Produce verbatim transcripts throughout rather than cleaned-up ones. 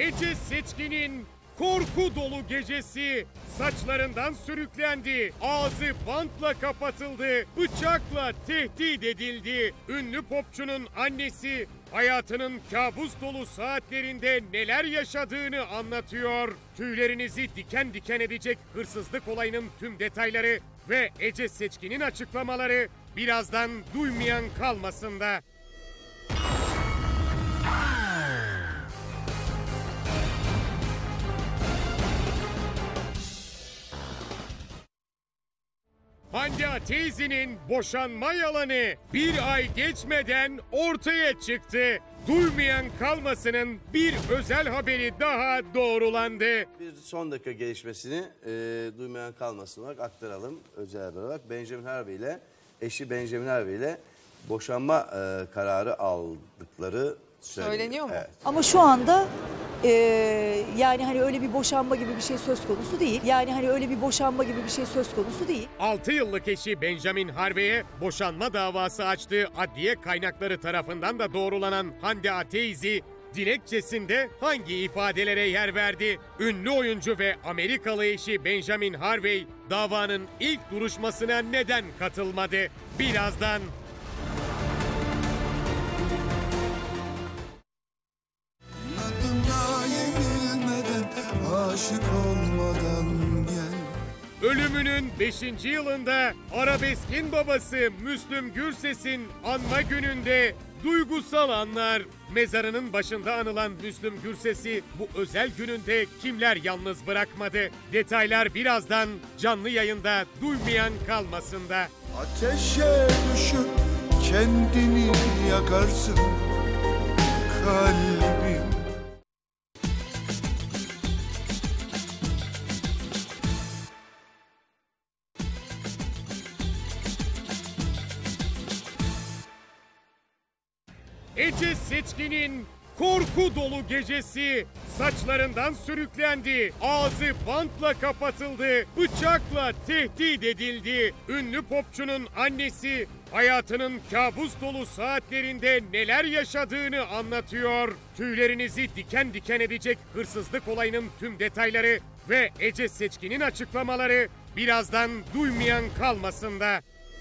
Ece Seçkin'in korku dolu gecesi. Saçlarından sürüklendi, ağzı bantla kapatıldı, bıçakla tehdit edildi. Ünlü popçunun annesi hayatının kabus dolu saatlerinde neler yaşadığını anlatıyor. Tüylerinizi diken diken edecek hırsızlık olayının tüm detayları ve Ece Seçkin'in açıklamaları birazdan duymayan kalmasın da. Hande Ateyzi'nin boşanma yalanı bir ay geçmeden ortaya çıktı. Duymayan kalmasının bir özel haberi daha doğrulandı. Bir son dakika gelişmesini e, duymayan kalmasın olarak aktaralım özel haber olarak. Benjamin Harvey ile eşi Benjamin Harvey ile boşanma e, kararı aldıkları söyleniyor. Söyleniyor mu? Evet. Ama şu anda e, yani hani öyle bir boşanma gibi bir şey söz konusu değil. Yani hani öyle bir boşanma gibi bir şey söz konusu değil. altı yıllık eşi Benjamin Harvey'e boşanma davası açtığı adliye kaynakları tarafından da doğrulanan Hande Ateyzi dilekçesinde hangi ifadelere yer verdi? Ünlü oyuncu ve Amerikalı eşi Benjamin Harvey davanın ilk duruşmasına neden katılmadı? Birazdan. Aşık olmadan gel. Ölümünün beşinci yılında arabeskin babası Müslüm Gürses'in anma gününde duygusal anlar. Mezarının başında anılan Müslüm Gürses'i bu özel gününde kimler yalnız bırakmadı? Detaylar birazdan canlı yayında duymayan kalmasın da. Ateşe düşüp kendini yakarsın kalbim. Ece Seçkin'in korku dolu gecesi. Saçlarından sürüklendi, ağzı bantla kapatıldı, bıçakla tehdit edildi. Ünlü popçunun annesi hayatının kabus dolu saatlerinde neler yaşadığını anlatıyor. Tüylerinizi diken diken edecek hırsızlık olayının tüm detayları ve Ece Seçkin'in açıklamaları birazdan duymayan kalmasın da.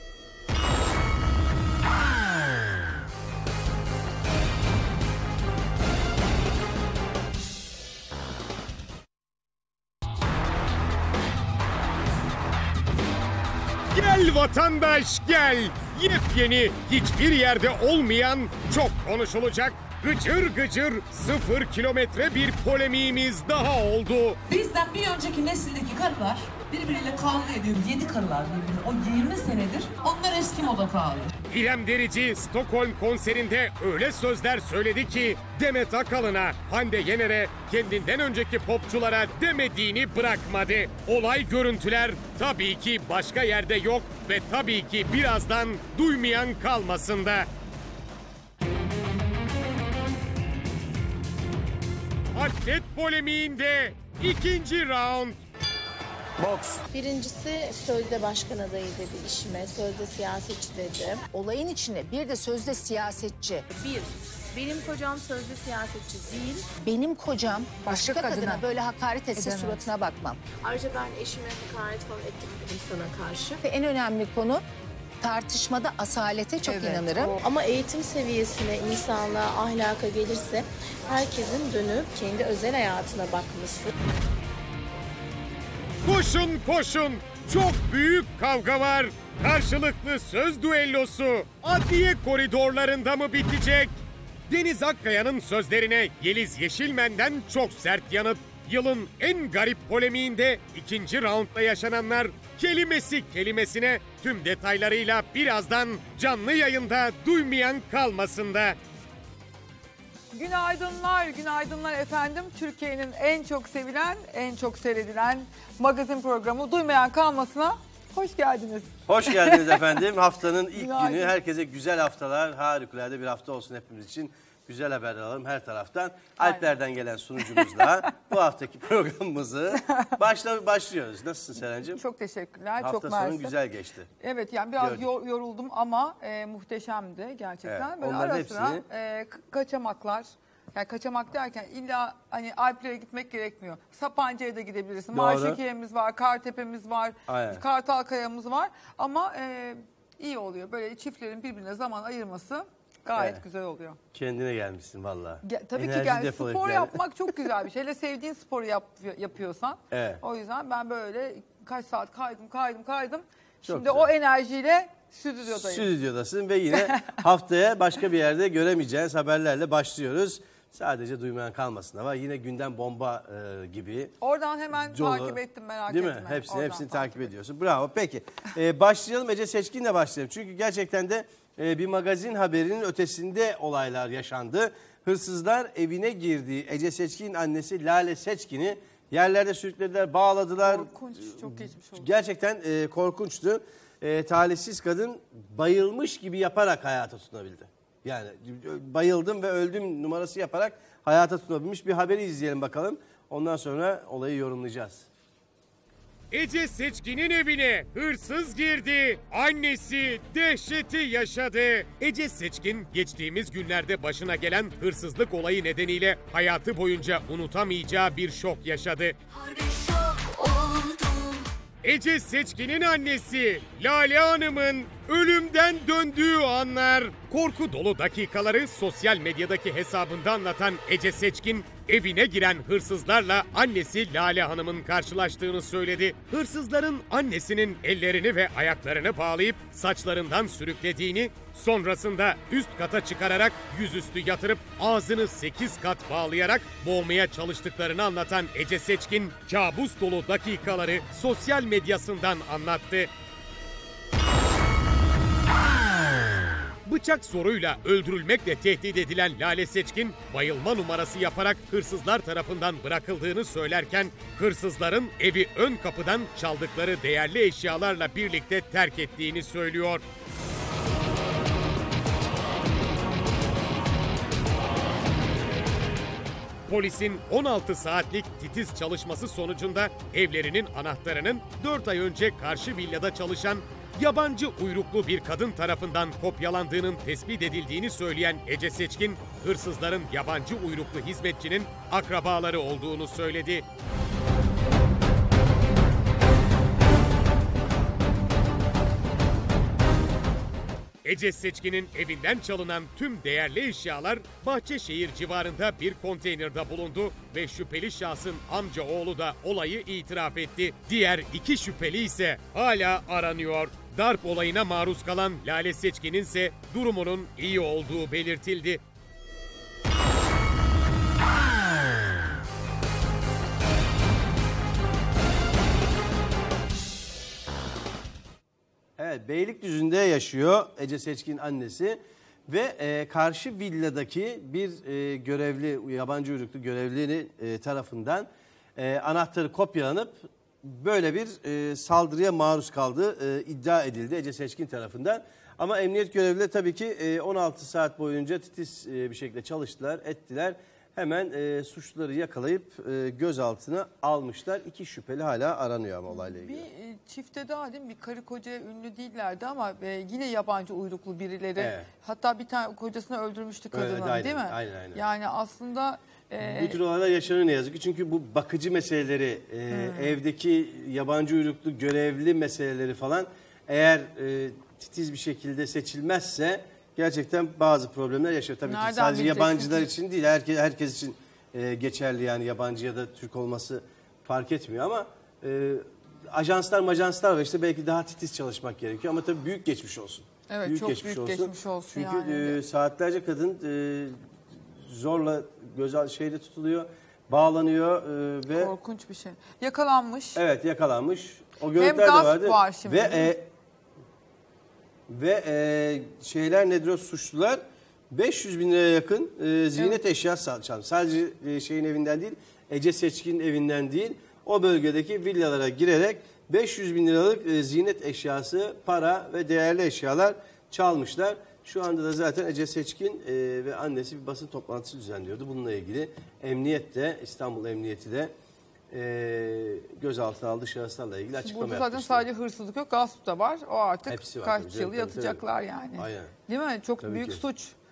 Gel vatandaş gel. Yepyeni, hiçbir yerde olmayan, çok konuşulacak, gıcır gıcır sıfır kilometre bir polemiğimiz daha oldu. Bizden bir önceki nesildeki karılar birbiriyle kavga ediyor. Yedi karılar birbirine. O yirmi senedir onlar eski moda pahalı. İrem Derici Stockholm konserinde öyle sözler söyledi ki Demet Akalın'a, Hande Yener'e, kendinden önceki popçulara demediğini bırakmadı. Olay görüntüler tabii ki başka yerde yok ve tabii ki birazdan duymayan kalmasın da. Atlet polemiğinde ikinci round. Boks. Birincisi sözde başkan adayı dedi işime, sözde siyasetçi dedi. Olayın içine bir de sözde siyasetçi. Bir, benim kocam sözde siyasetçi değil. Benim kocam başka, başka kadına, kadına böyle hakaret etse edemez. Suratına bakmam. Ayrıca ben eşime hakaret falan ettim dedim sana karşı. Ve en önemli konu tartışmada asalete çok evet. inanırım. Ama eğitim seviyesine, insanlığa, ahlaka gelirse herkesin dönüp kendi özel hayatına bakması. Koşun koşun, çok büyük kavga var. Karşılıklı söz düellosu adliye koridorlarında mı bitecek? Deniz Akkaya'nın sözlerine Yeliz Yeşilmen'den çok sert yanıt. Yılın en garip polemiğinde ikinci roundda yaşananlar kelimesi kelimesine tüm detaylarıyla birazdan canlı yayında duymayan kalmasın da. Günaydınlar, günaydınlar efendim. Türkiye'nin en çok sevilen, en çok seyredilen magazin programı Duymayan Kalmasın'a hoş geldiniz. Hoş geldiniz efendim. Haftanın ilk Günaydın. günü. Herkese güzel haftalar, harikulade bir hafta olsun hepimiz için. Güzel haberler alalım her taraftan. Aynen. Alpler'den gelen sunucumuzla bu haftaki programımızı başla, başlıyoruz. Nasılsın Seren'cim? Çok teşekkürler. Hafta çok sonu güzel geçti. Evet yani biraz Gördüm. yoruldum ama e, muhteşemdi gerçekten. Evet, Böyle onların ara sıra hepsini... e, kaçamaklar, Yani kaçamak derken illa hani Alplere gitmek gerekmiyor. Sapanca'ya da gidebilirsin. Doğru. Marşekiye'miz var, Kartepe'miz var, Aynen. Kartalkaya'mız var. Ama e, iyi oluyor. Böyle çiftlerin birbirine zaman ayırması gayet Evet. güzel oluyor. Kendine gelmişsin valla. Ge- Tabii Enerji ki yani depolayıp spor yani. yapmak çok güzel bir şey. Hele sevdiğin sporu yap, yapıyorsan. Evet. O yüzden ben böyle kaç saat kaydım kaydım kaydım. Çok Şimdi güzel. o enerjiyle stüdyodayım. Stüdyodasın ve yine haftaya başka bir yerde göremeyeceğiniz haberlerle başlıyoruz. Sadece duymayan kalmasın ama yine gündem bomba e, gibi. Oradan hemen Dolu. takip ettim, merak Değil etme. mi? Hepsini, Oradan hepsini takip ediyorsun. Bravo. Peki. Ee, başlayalım. Ece Seçkin'le başlayalım. Çünkü gerçekten de e, bir magazin haberinin ötesinde olaylar yaşandı. Hırsızlar evine girdi. Ece Seçkin annesi Lale Seçkin'i yerlerde sürüklediler, bağladılar. Korkunç, çok geçmiş oldu. Gerçekten e, korkunçtu. E, talihsiz kadın bayılmış gibi yaparak hayata tutunabildi. Yani bayıldım ve öldüm numarası yaparak hayata tutunabilmiş. Bir haberi izleyelim bakalım. Ondan sonra olayı yorumlayacağız. Ece Seçkin'in evine hırsız girdi. Annesi dehşeti yaşadı. Ece Seçkin geçtiğimiz günlerde başına gelen hırsızlık olayı nedeniyle hayatı boyunca unutamayacağı bir şok yaşadı. Ece Seçkin'in annesi Lale Hanım'ın ölümden döndüğü anlar. Korku dolu dakikaları sosyal medyadaki hesabında anlatan Ece Seçkin, evine giren hırsızlarla annesi Lale Hanım'ın karşılaştığını söyledi. Hırsızların annesinin ellerini ve ayaklarını bağlayıp saçlarından sürüklediğini, sonrasında üst kata çıkararak yüzüstü yatırıp ağzını sekiz kat bağlayarak boğmaya çalıştıklarını anlatan Ece Seçkin, kabus dolu dakikaları sosyal medyasından anlattı. Bıçak zoruyla öldürülmekle tehdit edilen Lale Seçkin, bayılma numarası yaparak hırsızlar tarafından bırakıldığını söylerken, hırsızların evi ön kapıdan çaldıkları değerli eşyalarla birlikte terk ettiğini söylüyor. Polisin on altı saatlik titiz çalışması sonucunda evlerinin anahtarının dört ay önce karşı villada çalışan yabancı uyruklu bir kadın tarafından kopyalandığının tespit edildiğini söyleyen Ece Seçkin, hırsızların yabancı uyruklu hizmetçinin akrabaları olduğunu söyledi. Ece Seçkin'in evinden çalınan tüm değerli eşyalar Bahçeşehir civarında bir konteynerde bulundu ve şüpheli şahsın amca oğlu da olayı itiraf etti. Diğer iki şüpheli ise hala aranıyor. Darp olayına maruz kalan Lale Seçkin'in ise durumunun iyi olduğu belirtildi. Evet, Beylikdüzü'nde yaşıyor Ece Seçkin annesi ve e, karşı villadaki bir e, görevli, yabancı uyruklu görevli e, tarafından e, anahtarı kopyalanıp böyle bir e, saldırıya maruz kaldığı e, iddia edildi Ece Seçkin tarafından. Ama emniyet görevlileri tabii ki e, on altı saat boyunca titiz e, bir şekilde çalıştılar, ettiler. Hemen e, suçluları yakalayıp e, gözaltına almışlar. İki şüpheli hala aranıyor ama olayla ilgili. Bir e, çifte daha değil mi? Bir karı koca ünlü değillerdi ama e, yine yabancı uyruklu birileri. Evet. Hatta bir tane kocasını öldürmüştü kadının, Evet, aynen, değil mi? aynen, aynen. Yani aslında e, Bu tür olaylar yaşanıyor ne yazık ki. Çünkü bu bakıcı meseleleri, e, Hmm. evdeki yabancı uyruklu görevli meseleleri falan eğer e, titiz bir şekilde seçilmezse gerçekten bazı problemler yaşıyor. Tabii Nereden ki sadece bileceksin yabancılar ki? için değil, herkes, herkes için e, geçerli yani yabancı ya da Türk olması fark etmiyor ama e, ajanslar majanslar var işte belki daha titiz çalışmak gerekiyor ama tabii büyük geçmiş olsun. Evet, çok büyük geçmiş olsun Çünkü yani. e, saatlerce kadın e, zorla göz şeyde tutuluyor, bağlanıyor e, ve korkunç bir şey. Yakalanmış. evet yakalanmış. O görüntüler de gasp vardı. var şimdi, Ve değil mi? e, ve e, şeyler nedir o suçlular beş yüz bin liraya yakın e, ziynet eşyası çalmış. Sadece e, şeyin evinden değil, Ece Seçkin'in evinden değil, o bölgedeki villalara girerek beş yüz bin liralık e, ziynet eşyası, para ve değerli eşyalar çalmışlar. Şu anda da zaten Ece Seçkin e, ve annesi bir basın toplantısı düzenliyordu. Bununla ilgili emniyet de, İstanbul Emniyeti de e, gözaltına aldığı şahıslarla ilgili açıklama Burada zaten yapmıştı. sadece hırsızlık yok, gasp da var. O artık Hepsi var kaç tabii canım, yıl tabii, yatacaklar yani. Aynen. Değil mi? Çok Tabii büyük ki. suç.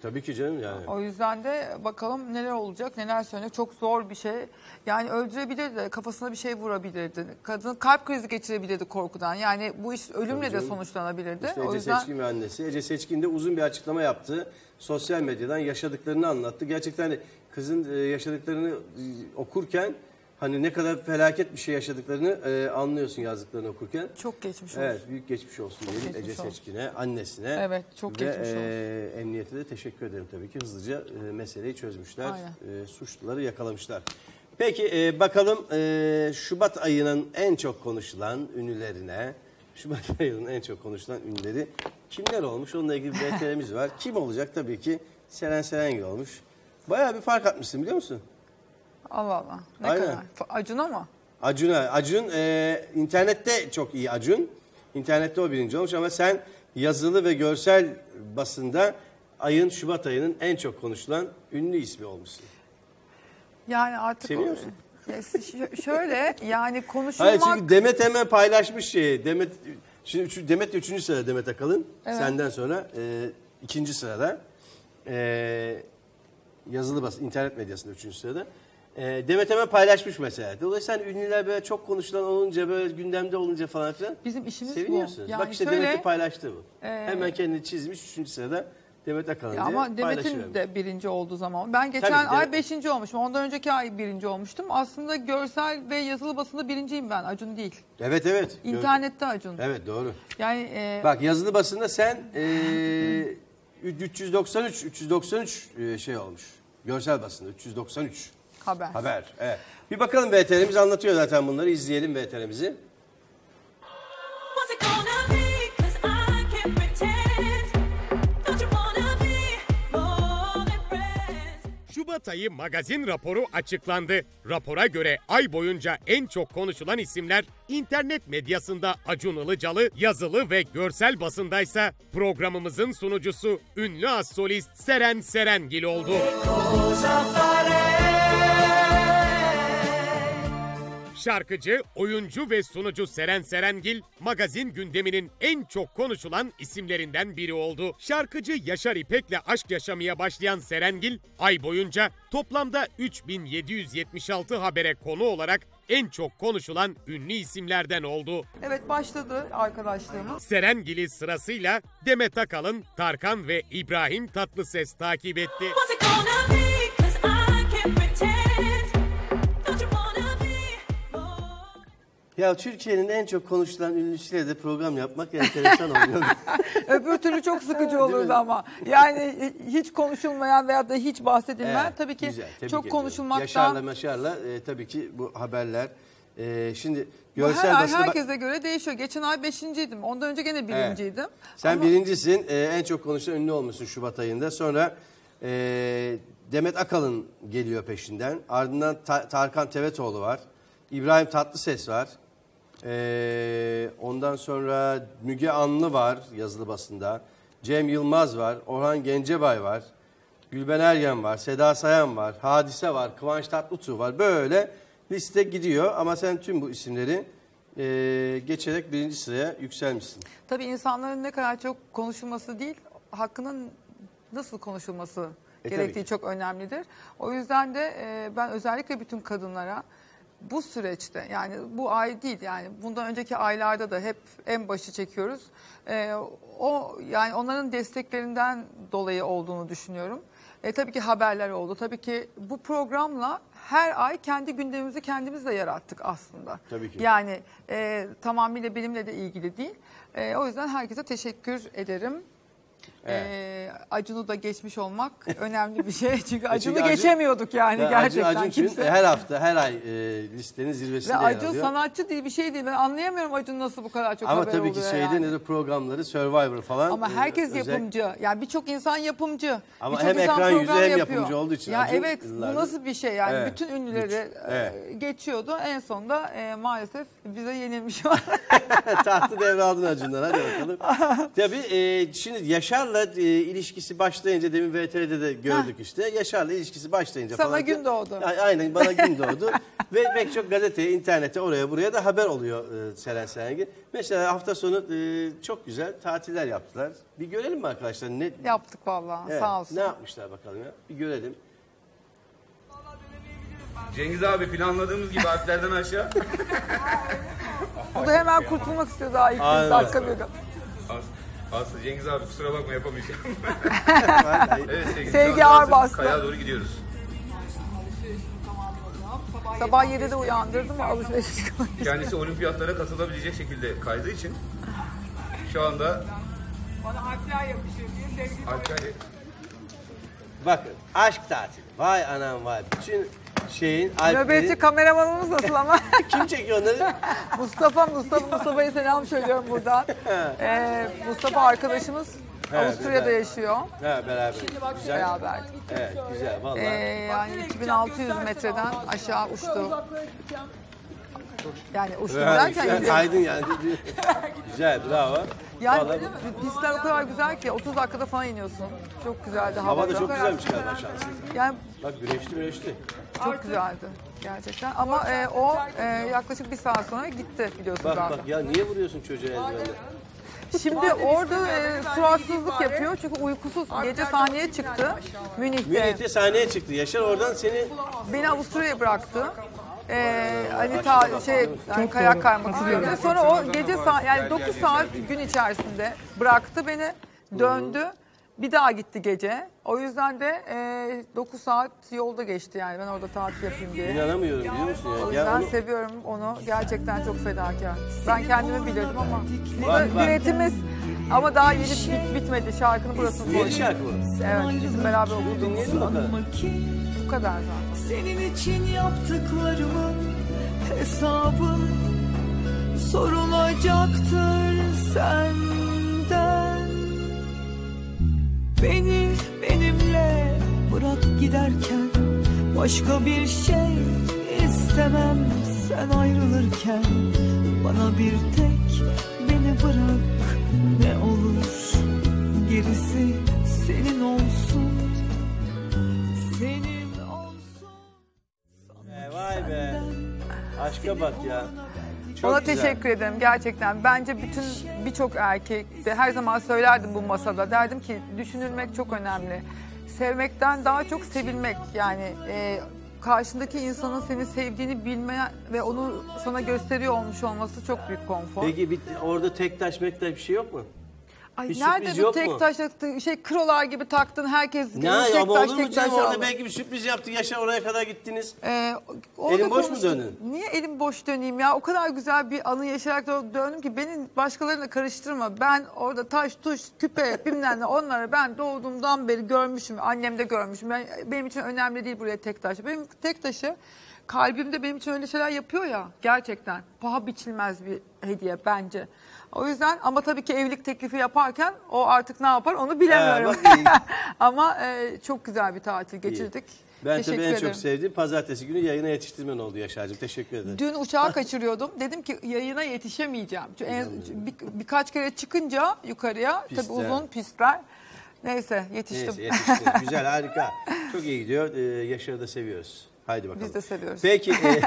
Tabii ki canım yani. O yüzden de bakalım neler olacak, neler söyleyecek. Çok zor bir şey. Yani öldürebilirdi, kafasına bir şey vurabilirdi. Kadın kalp krizi geçirebilirdi korkudan. Yani bu iş ölümle de sonuçlanabilirdi. İşte o Ece yüzden... Seçkin ve annesi. Ece Seçkin de uzun bir açıklama yaptı. Sosyal medyadan yaşadıklarını anlattı. Gerçekten hani kızın yaşadıklarını okurken hani ne kadar felaket bir şey yaşadıklarını e, anlıyorsun yazdıklarını okurken. Çok geçmiş olsun. Evet, büyük geçmiş olsun Çok diyelim geçmiş Ece olsun. Seçkin'e, annesine. Evet, çok ve, geçmiş olsun. E, emniyete de teşekkür ederim tabii ki. Hızlıca e, meseleyi çözmüşler. E, suçluları yakalamışlar. Peki e, bakalım e, Şubat ayının en çok konuşulan ünlülerine, Şubat ayının en çok konuşulan ünlüleri kimler olmuş? Onunla ilgili bir B T R'miz var. Kim olacak? Tabii ki Seren Serengil olmuş. Bayağı bir fark atmışsın biliyor musun? Allah Allah. Ne Aynen. kadar? Acun'a mı? Acun'a. Acun e, internette çok iyi Acun. İnternette o birinci olmuş ama sen yazılı ve görsel basında ayın Şubat ayının en çok konuşulan ünlü ismi olmuşsun. Yani artık... Seviyor musun? Ya, ş- şöyle yani konuşulmak... Hayır çünkü Demet hemen paylaşmış şeyi. Demet, şimdi üç, Demet de üçüncü sırada Demet Akalın. Evet. Senden sonra e, ikinci sırada. E, yazılı basın, internet medyasında üçüncü sırada. E, Demet hemen paylaşmış mesela. Dolayısıyla ünlüler böyle çok konuşulan olunca, böyle gündemde olunca falan filan. Bizim işimiz seviniyorsunuz. bu. Yani Bak işte şöyle, Demet'in paylaştığı bu. e, hemen kendini çizmiş üçüncü sırada Demet Akalın diye ama Demet'in paylaşıvermiş. de birinci olduğu zaman. Ben geçen Tabii, ay Demet- beşinci olmuşum. Ondan önceki ay birinci olmuştum. Aslında görsel ve yazılı basında birinciyim ben. Acun değil. Evet evet. Gör- İnternette Acun. Evet doğru. Yani e, Bak yazılı basında sen e, üç yüz doksan üç üç yüz doksan üç e, şey olmuş. Görsel basında üç yüz doksan üç haber. haber. Evet. Bir bakalım B T R'miz anlatıyor zaten bunları. İzleyelim B T R'mizi. Şubat ayı magazin raporu açıklandı. Rapora göre ay boyunca en çok konuşulan isimler internet medyasında Acun Ilıcalı, yazılı ve görsel basındaysa programımızın sunucusu ünlü az solist Seren Serengil oldu. Şarkıcı, oyuncu ve sunucu Seren Serengil, magazin gündeminin en çok konuşulan isimlerinden biri oldu. Şarkıcı Yaşar İpek'le aşk yaşamaya başlayan Serengil, ay boyunca toplamda üç bin yedi yüz yetmiş altı habere konu olarak en çok konuşulan ünlü isimlerden oldu. Evet başladı arkadaşlığımız. Serengil'i sırasıyla Demet Akalın, Tarkan ve İbrahim Tatlıses takip etti. Ya Türkiye'nin en çok konuşulan ünlüsüyle de program yapmak enteresan oluyor. Öbür türlü çok sıkıcı Değil olurdu mi? ama. Yani hiç konuşulmayan veya da hiç bahsedilmeyen Evet, tabii ki güzel, tebrik çok ediyorum. konuşulmaktan. Yaşar'la Maşar'la e, tabii ki bu haberler. E, şimdi Bu her görsel ay basına bak- herkese göre değişiyor. Geçen ay beşinciydim. Ondan önce gene birinciydim. Sen Ama birincisin. e, en çok konuşulan ünlü olmuşsun Şubat ayında. Sonra e, Demet Akalın geliyor peşinden. Ardından Ta- Tarkan Tevetoğlu var. İbrahim Tatlıses var. E, ondan sonra Müge Anlı var yazılı basında. Cem Yılmaz var. Orhan Gencebay var. Gülben Ergen var. Seda Sayan var. Hadise var. Kıvanç Tatlıtuğ var. Böyle liste gidiyor. Ama sen tüm bu isimleri e, geçerek birinci sıraya yükselmişsin. tabii insanların ne kadar çok konuşulması değil, hakkının nasıl konuşulması E, gerektiği tabii ki. çok önemlidir. O yüzden de e, ben özellikle bütün kadınlara bu süreçte, yani bu ay değil, yani bundan önceki aylarda da hep en başı çekiyoruz. E, o yani onların desteklerinden dolayı olduğunu düşünüyorum. E, tabii ki haberler oldu. Tabii ki bu programla her ay kendi gündemimizi kendimiz de yarattık aslında. Tabii ki. Yani e, tamamıyla benimle de ilgili değil. E, o yüzden herkese teşekkür ederim. Evet. E, Acun'u da geçmiş olmak önemli bir şey. Çünkü Acun'u Acun- geçemiyorduk yani Ya gerçekten. Acun, Acun çünkü kimse. her hafta, her ay e, listenin zirvesinde Ve yer Acun alıyor. sanatçı değil, bir şey değil. Ben anlayamıyorum Acun nasıl bu kadar çok Ama haber tabii ki oluyor şeyde yani. ne de programları, Survivor falan. Ama e, herkes özel- yapımcı. Yani birçok insan yapımcı. Ama Birçok hem insan ekran yüzü program hem yapıyor. yapımcı olduğu için Ya Acun evet, yıllardır- bu nasıl bir şey yani. Evet, Bütün ünlüleri güç. e, Evet. geçiyordu. En sonunda e, maalesef bize yenilmiş var. Tahtı devraldın Acun'dan, hadi bakalım. Tabii e, şimdi Yaşar Yaşar'la e, ilişkisi başlayınca demin V T R'de de gördük Heh. işte. Yaşar'la ilişkisi başlayınca Sana falan. gün doğdu. Aynen bana gün doğdu. Ve pek çok gazeteye, internete, oraya buraya da haber oluyor e, Seren Serengil. Mesela hafta sonu e, çok güzel tatiller yaptılar. Bir görelim mi arkadaşlar? Ne... Yaptık vallahi evet, sağ olsun. Ne yapmışlar bakalım ya? Bir görelim. Cengiz abi planladığımız gibi Alplerden aşağı. O da hemen kurtulmak istiyor daha ilk bir dakika bir. Aslında Cengiz abi kusura bakma yapamayacağım. Evet, sevgili, Sevgi ağır bastı. Kaya'ya doğru gidiyoruz. Sabah yedide uyandırdım mı alışveriş çıkmak. Kendisi olimpiyatlara katılabilecek şekilde kaydığı için şu anda bana Alpler yapışıyor diye sevgi Alpler. Bakın aşk tatili. Vay anam vay. Bütün şeyin Alpler'in... Nöbetçi kameramanımız nasıl ama? Kim çekiyor onları? Mustafa, Mustafa, Mustafa'ya selam söylüyorum buradan. ee, Mustafa arkadaşımız He, Avusturya'da güzel. yaşıyor. Ha beraber. Güzel. Beraber. Evet güzel vallahi. Ee, yani iki bin altı yüz metreden aşağı uçtu. Yani uçtu derken... Güzel, kaydın yani. Güzel bravo. Yani vallahi... pistler o kadar güzel ki otuz dakikada falan iniyorsun. Çok güzeldi havada. Hava da çok güzelmiş galiba şanslı. Yani bak güneşli güneşli. Çok güzeldi gerçekten ama e, o e, yaklaşık bir saat sonra gitti biliyorsun bak, zaten. Bak ya niye vuruyorsun çocuğa eldivenle? Şimdi orada e, suratsızlık yapıyor çünkü uykusuz gece sahneye çıktı Münih'te. Münih'te sahneye çıktı. Yaşar oradan seni... Beni Avusturya'ya bıraktı. Ee, hani ta, şey yani kayak kaymak istiyordu. Sonra o gece saat yani dokuz saat gün içerisinde bıraktı beni, döndü. Bir daha gitti gece. O yüzden de e, dokuz saat yolda geçti yani ben orada tatil yapayım diye. İnanamıyorum biliyor musun ya? O yüzden ya onu... seviyorum onu. Gerçekten çok fedakar. Ben kendimi bilirdim ama bak, bu düetimiz ama daha yeni bit, bitmedi. Şarkının burasını koydum. Yeni şarkı mı? Evet, bizim beraber okuduğumuz. Dinleyelim bakalım. Bu kadar zaten. Senin için yaptıklarımın hesabı sorulacaktır senden. Beni benimle bırak giderken başka bir şey istemem. Sen ayrılırken bana bir tek beni bırak, ne olur gerisi senin olsun, senin olsun. Ee, vay be, aşka bak ya. Çok Ona güzel. teşekkür ederim gerçekten. Bence bütün birçok erkek de her zaman söylerdim bu masada. Derdim ki düşünülmek çok önemli. Sevmekten daha çok sevilmek yani e, karşındaki insanın seni sevdiğini bilme ve onu sana gösteriyor olmuş olması çok büyük konfor. Peki bir, orada tek taş mektaş bir şey yok mu? Ay bir nerede bu tek taş şey krolar gibi taktın herkes ne, tek ama taş olur mu tek canım taş orada aldı. belki bir sürpriz yaptı Yaşar oraya kadar gittiniz. Ee, Elin boş konuştum. mu döndün? Niye elim boş döneyim ya? O kadar güzel bir anı yaşayarak döndüm ki beni başkalarıyla karıştırma. Ben orada taş, tuş, küpe, bilmem ne onları ben doğduğumdan beri görmüşüm. Annem de görmüşüm. Ben, benim için önemli değil buraya tek taş. Benim tek taşı kalbimde benim için öyle şeyler yapıyor ya gerçekten. Paha biçilmez bir hediye bence. O yüzden ama tabii ki evlilik teklifi yaparken o artık ne yapar onu bilemiyorum. Ee, ama e, çok güzel bir tatil geçirdik. İyi. Ben Teşekkür tabii en ederim. çok sevdiğim pazartesi günü yayına yetiştirmen oldu Yaşar'cığım. Teşekkür ederim. Dün uçağı kaçırıyordum. Dedim ki yayına yetişemeyeceğim. Çünkü en, bir, birkaç kere çıkınca yukarıya Pistler. tabii uzun pistler. Neyse yetiştim. Neyse yetiştin. Güzel harika. Çok iyi gidiyor. Ee, Yaşar'ı da seviyoruz. Haydi bakalım. Biz de seviyoruz. Peki. E,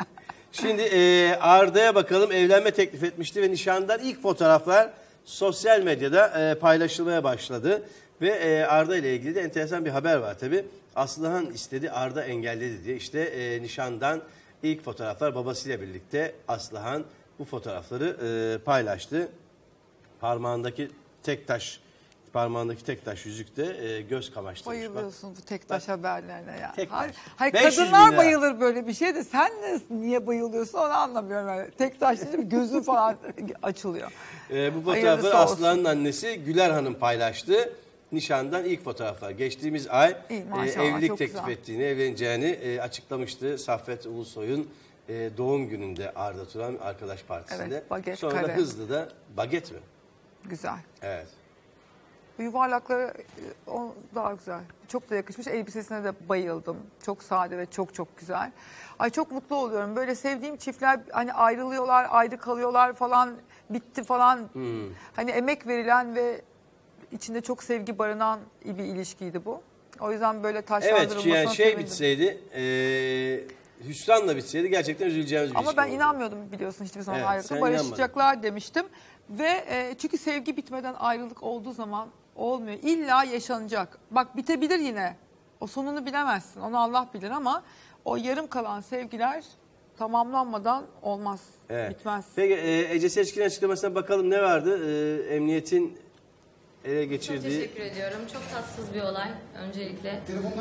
şimdi e, Arda'ya bakalım. Evlenme teklif etmişti ve nişandan ilk fotoğraflar sosyal medyada e, paylaşılmaya başladı. Ve e, Arda ile ilgili de enteresan bir haber var tabii. Aslıhan istedi, Arda engelledi diye. İşte e, nişandan ilk fotoğraflar babasıyla birlikte Aslıhan bu fotoğrafları e, paylaştı. Parmağındaki tek taş, parmağındaki tek taş yüzükte e, göz kamaştırmış. Bayılıyorsun bu tek taş haberlerine ya. Tek Hayır, taş. hayır beş yüz kadınlar bin bayılır böyle bir şey de sen de niye bayılıyorsun onu anlamıyorum. Yani. Tek taş deyince bir gözün falan açılıyor. E, bu Hayırlısı fotoğrafları olsun. Aslıhan'ın annesi Güler Hanım paylaştı. Nişandan ilk fotoğraflar. Geçtiğimiz ay İyi, e, maşallah, evlilik çok teklif güzel. ettiğini, evleneceğini e, açıklamıştı. Saffet Ulusoy'un e, doğum gününde Arda Turan arkadaş partisinde. Evet, baget, Sonra kare. da hızlı da baget mi? Güzel. Evet. Bu yuvarlakları e, o daha güzel. Çok da yakışmış. Elbisesine de bayıldım. Çok sade ve çok çok güzel. Ay çok mutlu oluyorum. Böyle sevdiğim çiftler hani ayrılıyorlar, ayrı kalıyorlar falan, bitti falan. Hmm. Hani emek verilen ve içinde çok sevgi barınan bir ilişkiydi bu. O yüzden böyle Evet taşlandırılmasına yani şey sevindim. bitseydi, e, hüsranla bitseydi gerçekten üzüleceğimiz bir Ama ilişki ben olurdu. inanmıyordum biliyorsun hiçbir zaman Evet, ayrılıkla sen barışacaklar demiştim. Ve e, çünkü sevgi bitmeden ayrılık olduğu zaman olmuyor. İlla yaşanacak. Bak bitebilir yine. O sonunu bilemezsin. Onu Allah bilir ama o yarım kalan sevgiler tamamlanmadan olmaz. Evet. Bitmez. Peki e, Ece Seçkin'in açıklamasına bakalım ne vardı? E, emniyetin ele geçirdiği... Çok teşekkür ediyorum. Çok tatsız bir olay öncelikle.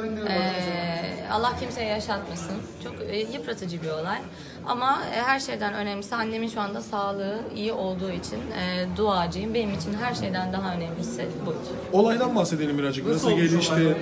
Ee, Allah kimseye yaşatmasın. Çok e, yıpratıcı bir olay. Ama e, her şeyden önemlisi annemin şu anda sağlığı iyi olduğu için e, duacıyım. Benim için her şeyden daha önemlisi buydu. Olaydan bahsedelim birazcık. Nasıl, Nasıl gelişti?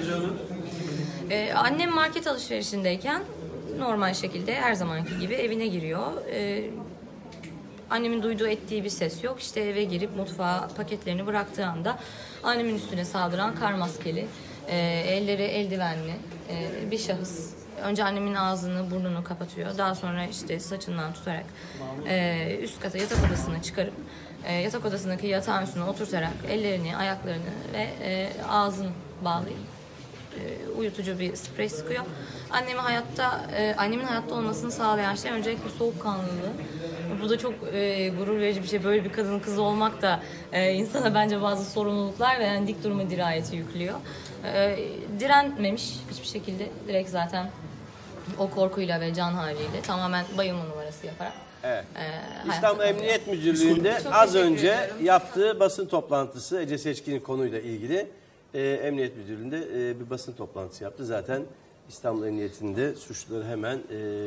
Ee, annem market alışverişindeyken normal şekilde her zamanki gibi evine giriyor. Ee, Annemin duyduğu ettiği bir ses yok. İşte eve girip mutfağa paketlerini bıraktığı anda annemin üstüne saldıran kar maskeli, e, elleri eldivenli e, bir şahıs. Önce annemin ağzını, burnunu kapatıyor. Daha sonra işte saçından tutarak e, üst kata yatak odasına çıkarıp e, yatak odasındaki yatağın üstüne oturtarak ellerini, ayaklarını ve e, ağzını bağlayıp e, uyutucu bir sprey sıkıyor. Annemi hayatta, e, annemin hayatta olmasını sağlayan şey öncelikle soğukkanlılığı. Bu da çok e, gurur verici bir şey. Böyle bir kadın kızı olmak da e, insana bence bazı sorumluluklar ve yani dik durma dirayeti yüklüyor. E, direnmemiş hiçbir şekilde. Direkt zaten o korkuyla ve can haliyle tamamen bayılma numarası yaparak. Evet. E, İstanbul Emniyet Müdürlüğü'nde Çok az teşekkür önce ediyorum. yaptığı basın toplantısı Ece Seçkin'in konuyla ilgili e, Emniyet Müdürlüğü'nde e, bir basın toplantısı yaptı. Zaten İstanbul Emniyeti'nde suçluları hemen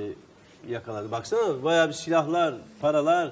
e, yakaladı. Baksana bayağı bir silahlar, paralar,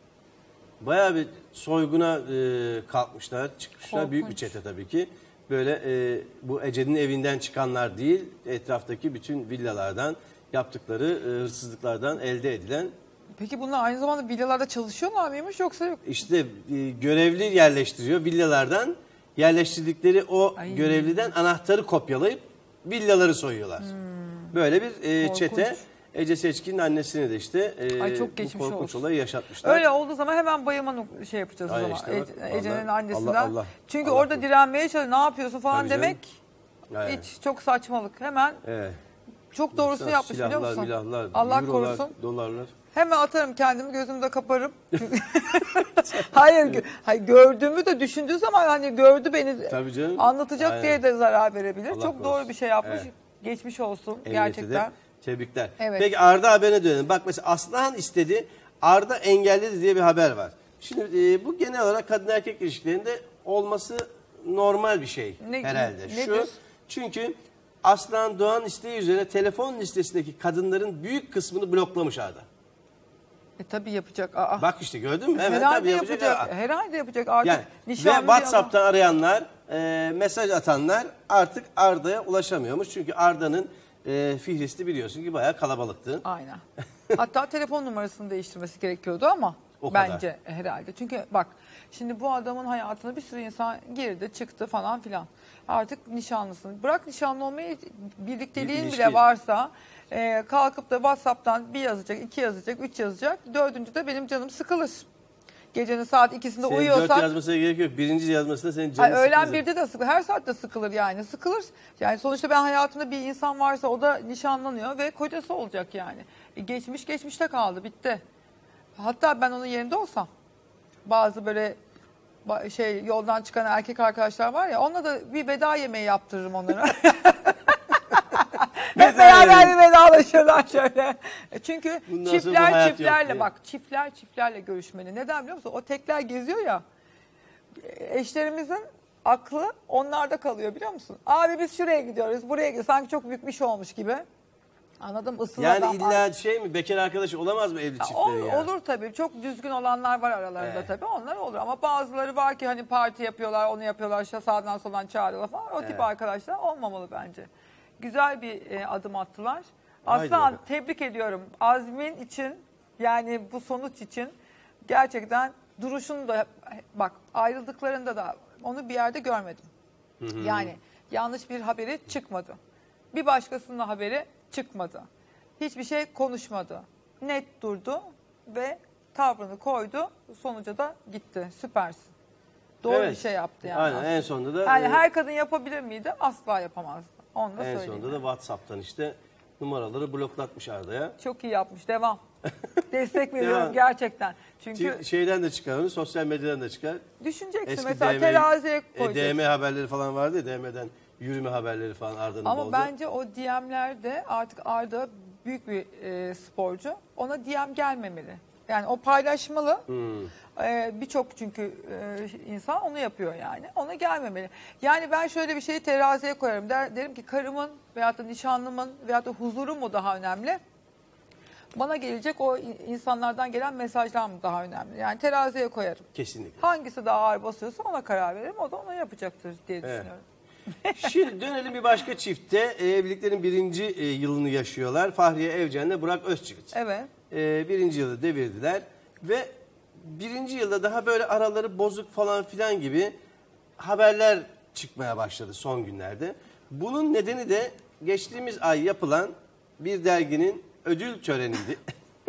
bayağı bir soyguna e, kalkmışlar, çıkmışlar. Korkunç. Büyük bir çete tabii ki. Böyle e, bu Ece'nin evinden çıkanlar değil, etraftaki bütün villalardan yaptıkları e, hırsızlıklardan elde edilen. Peki bunlar aynı zamanda villalarda çalışıyorlar mıymış yoksa yok? İşte e, görevli yerleştiriyor villalardan. Yerleştirdikleri o Ay. görevliden anahtarı kopyalayıp villaları soyuyorlar. Hmm. Böyle bir e, Korkunç. çete Ece Seçkin'in annesini de işte e, Ay çok bu geçmiş korkunç olsun. olayı yaşatmışlar. Öyle olduğu zaman hemen bayılma nuk- şey yapacağız Ay o zaman. işte bak, Ece- Ece'nin Allah- annesinden. Allah- Allah- Çünkü Allah orada korusun. direnmeye çalışıyor. Ne yapıyorsun falan Tabii canım. demek Yani. hiç çok saçmalık. Hemen Evet. çok doğrusunu Baksana, yapmış biliyor silahlar, musun? milahlar, Allah eurolar, korusun. dolarlar. Hemen atarım kendimi, gözümü de kaparım. hayır, gö- hayır, gördüğümü de düşündüğü zaman hani gördü beni Tabii canım. anlatacak Aynen. diye de zarar verebilir. Allah çok korusun. doğru bir şey yapmış. Evet. Geçmiş olsun Emniyete de gerçekten. tebrikler. Evet. Peki Arda haberine dönelim. Bak mesela Aslıhan istedi, Arda engelledi diye bir haber var. Şimdi e, bu genel olarak kadın erkek ilişkilerinde olması normal bir şey Ne- herhalde. nedir? Şu çünkü Aslıhan Doğan isteği üzerine telefon listesindeki kadınların büyük kısmını bloklamış Arda. E tabii yapacak. Aa. Bak işte gördün mü? Evet herhalde tabii yapacak. yapacak. Aa. Herhalde yapacak artık. Yani ve nişanlı bir WhatsApp'tan arayanlar, e, mesaj atanlar artık Arda'ya ulaşamıyormuş. Çünkü Arda'nın e, fihristi biliyorsun ki bayağı kalabalıktı. Aynen. Hatta telefon numarasını değiştirmesi gerekiyordu ama O kadar. bence herhalde. Çünkü bak şimdi bu adamın hayatına bir sürü insan girdi, çıktı falan filan. Artık nişanlısın. Bırak nişanlı olmayı, birlikteliğin Bir bile ilişki. varsa e, kalkıp da WhatsApp'tan bir yazacak, iki yazacak, üç yazacak. Dördüncü de benim canım sıkılır. Gecenin saat ikisinde Senin uyuyorsak. dört yazmasına gerek yok. Birinci yazmasına senin canın Ay, öğlen sıkılır. birde de sıkılır. Her saatte sıkılır yani. Sıkılır. Yani sonuçta ben hayatımda bir insan varsa o da nişanlanıyor ve kocası olacak yani. E, geçmiş geçmişte kaldı. Bitti. Hatta ben onun yerinde olsam bazı böyle ba- şey yoldan çıkan erkek arkadaşlar var ya onunla da bir veda yemeği yaptırırım onlara. Hep beraber bir vedalaşırlar şöyle. E, Çünkü Bundan sonra bu çiftler hayat çiftlerle yok diye. bak çiftler çiftlerle görüşmeli. Neden biliyor musun? O tekler geziyor ya. Eşlerimizin aklı onlarda kalıyor biliyor musun? Abi biz şuraya gidiyoruz, buraya gidiyoruz. Sanki çok büyük bir şey olmuş gibi. Anladım ısıl Yani adam var. illa şey mi bekar arkadaş olamaz mı evli Ya çiftlerin ol- ya? Olur tabii. Çok düzgün olanlar var aralarında Evet. tabii. Onlar olur ama bazıları var ki hani parti yapıyorlar, onu yapıyorlar, işte sağdan soldan çağırıyorlar falan. O Evet. tip arkadaşlar olmamalı bence. Güzel bir e, adım attılar. Haydi Aslan bakalım. tebrik ediyorum. Azmin için yani bu sonuç için gerçekten duruşunu da bak ayrıldıklarında da onu bir yerde görmedim. Yani yanlış bir haberi çıkmadı. Bir başkasının haberi çıkmadı. Hiçbir şey konuşmadı. Net durdu ve tavrını koydu. Sonuca da gitti. Süpersin. Doğru Evet. bir şey yaptı yani. Aynen, aslında. en sonunda da, Yani e, her kadın yapabilir miydi? Asla yapamazdı. Onu da En söyleyeyim. sonunda da WhatsApp'tan işte numaraları bloklatmış Arda'ya. Çok iyi yapmış. Devam. Destek veriyorum Devam. gerçekten. Çünkü Çünkü şeyden de çıkar onu, sosyal medyadan da çıkar. düşüneceksin Eski mesela D M teraziye e, koyacaksın. D M haberleri falan vardı ya, D M'den yürüme haberleri falan Arda'nın Ama bolca. bence o D M'lerde artık Arda büyük bir e, sporcu. Ona D M gelmemeli. Yani o paylaşmalı. Hmm. Ee, Birçok çünkü e, insan onu yapıyor yani. Ona gelmemeli. Yani ben şöyle bir şeyi teraziye koyarım. Der, derim ki karımın veyahut da nişanlımın veyahut da huzuru mu daha önemli? Bana gelecek o in- insanlardan gelen mesajlar mı daha önemli? Yani teraziye koyarım. Kesinlikle. Hangisi daha ağır basıyorsa ona karar veririm. O da ona yapacaktır diye Evet. düşünüyorum. Şimdi dönelim bir başka çifte. E, evliliklerin birinci e, yılını yaşıyorlar. Fahriye Evcen'le Burak Özçivit. Evet. E, birinci yılı devirdiler ve birinci yılda daha böyle araları bozuk falan filan gibi haberler çıkmaya başladı son günlerde. Bunun nedeni de geçtiğimiz ay yapılan bir derginin ödül töreniydi.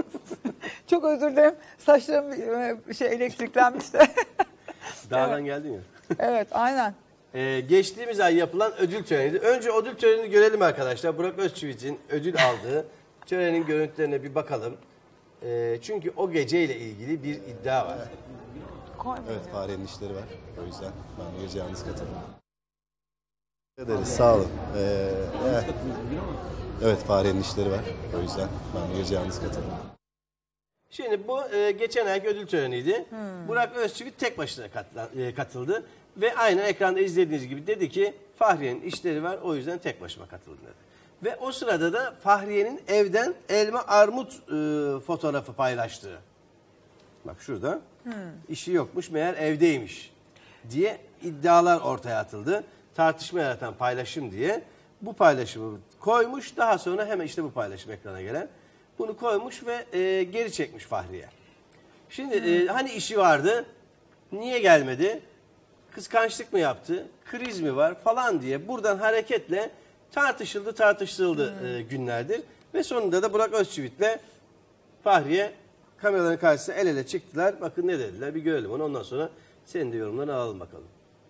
Çok özür dilerim. Saçlarım e, şey elektriklenmişti. Dağdan Evet. geldin ya. Evet, aynen. Ee, geçtiğimiz ay yapılan ödül töreniydi. Önce ödül törenini görelim arkadaşlar. Burak Özçivit'in ödül aldığı törenin görüntülerine bir bakalım. Ee, çünkü o geceyle ilgili bir iddia var. Evet, Fahriye'nin işleri var. O yüzden ben bu gece yalnız katıldım. Teşekkür ederiz, sağ olun. Ee, evet. evet, Fahriye'nin işleri var. O yüzden ben bu gece yalnız katıldım. Şimdi bu e, geçen ayki ödül töreniydi. Burak Özçivit tek başına katla, e, katıldı. Ve aynı ekranda izlediğiniz gibi dedi ki Fahriye'nin işleri var, o yüzden tek başıma katıldım dedi. Ve o sırada da Fahriye'nin evden elma armut e, fotoğrafı paylaştığı. Bak şurada. Hmm. İşi yokmuş, meğer evdeymiş diye iddialar ortaya atıldı. Tartışma yaratan paylaşım diye bu paylaşımı koymuş. Daha sonra hemen işte bu paylaşım ekrana gelen. Bunu koymuş ve e, geri çekmiş Fahriye. Şimdi e, hani işi vardı, niye gelmedi? Kıskançlık mı yaptı? Kriz mi var falan diye buradan hareketle tartışıldı tartışıldı e, günlerdir. Ve sonunda da Burak Özçivit'le Fahriye kameraların karşısına el ele çıktılar. Bakın ne dediler, bir görelim onu, ondan sonra senin de yorumlarını alalım bakalım.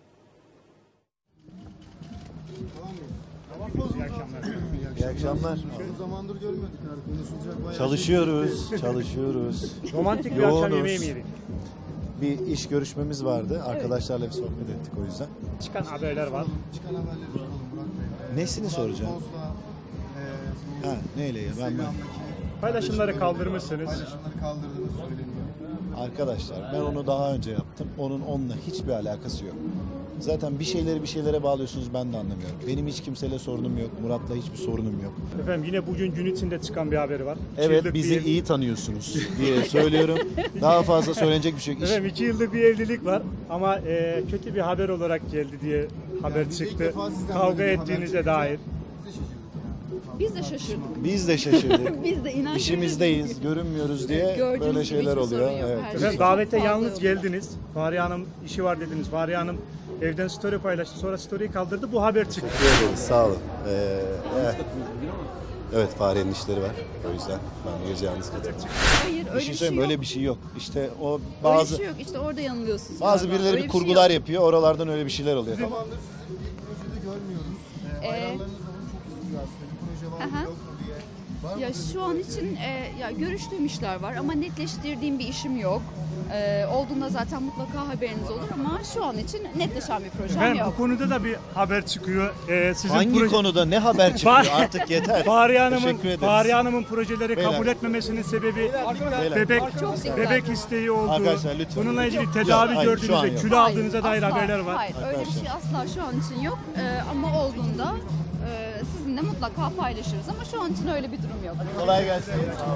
İyi akşamlar. İyi akşamlar. Uzun zamandır görmedik abi. Konuşulacak bayağı Çalışıyoruz, şey. çalışıyoruz. Romantik bir akşam Yoğunuz. yemeği mi yedik? Bir iş görüşmemiz vardı. Arkadaşlarla bir sohbet ettik o yüzden. Çıkan haberler var. Çıkan haberleri soralım Burak Bey. Nesini soracağım? Ha, neyle ya? Ben ben. Paylaşımları kaldırmışsınız. Paylaşımları kaldırdığınız söyleniyor. Arkadaşlar ben onu daha önce yaptım. Onun onunla hiçbir alakası yok. Zaten bir şeyleri bir şeylere bağlıyorsunuz, ben de anlamıyorum. Benim hiç kimseyle sorunum yok. Murat'la hiçbir sorunum yok. Efendim yine bugün gün içinde çıkan bir haberi var. İki Evet, yıllık bizi bir- iyi tanıyorsunuz diye söylüyorum. Daha fazla söylenecek bir şey yok. İş- Efendim iki yıllık bir evlilik var ama e, kötü bir haber olarak geldi diye haber biz ilk çıktı. defa sizden Kavga böyle bir haber ettiğinize çıkınca- dair. Biz de şaşırdık. Biz de şaşırdık. Biz de inançlıyız. İşimizdeyiz, görünmüyoruz diye Gördüğünüz böyle gibi şeyler hiçbir oluyor. sorun yok. Evet. Her Efendim şey davete çok fazla yalnız yolunda. geldiniz. Fahriye Hanım işi var dediniz. Fahriye Hanım evden story paylaştı. Sonra story'i kaldırdı. Bu haber çıktı. Teşekkür ederiz, sağ olun. Ee, evet. Evet, Fahriye'nin işleri var. O yüzden ben bu gece yalnız katıldım. Hayır, Bir öyle şey bir şey söyleyeyim, yok. böyle bir şey yok. İşte o Öyle bazı bir şey yok. İşte orada yanılıyorsunuz. bazı galiba. birileri Öyle bir şey kurgular yok. yapıyor. Oralardan öyle bir şeyler oluyor. Zamandır sizin bir projede görmüyoruz. Ee, Hayranlarınız onu çok istiyor aslında. Bir proje var Aha. mı yok mu diye. Var mı Ya böyle şu an için e, ya görüştüğüm işler var ama netleştirdiğim bir işim yok. E, olduğunda zaten mutlaka haberiniz olur ama şu an için netleşen bir projem Efendim bu yok. konuda da bir haber çıkıyor. Ee, sizin Hangi proje- konuda ne haber çıkıyor? Fah- Artık yeter. Fahriye Hanım'ın, Teşekkür ederiz. Fahriye Hanım'ın projeleri Beyler. kabul etmemesinin sebebi Beyler. bebek Çok dikkat. bebek isteği olduğu. Arkadaşlar lütfen. Bununla ilgili Yok, tedavi hayır, şu an gördüğünüzde, yok. kilo Hayır, aldığınıza dair asla, haberler var. Hayır öyle bir şey asla şu an için yok. E, ama olduğunda e, sizinle mutlaka paylaşırız ama şu an için öyle bir durum yok. Kolay gelsin.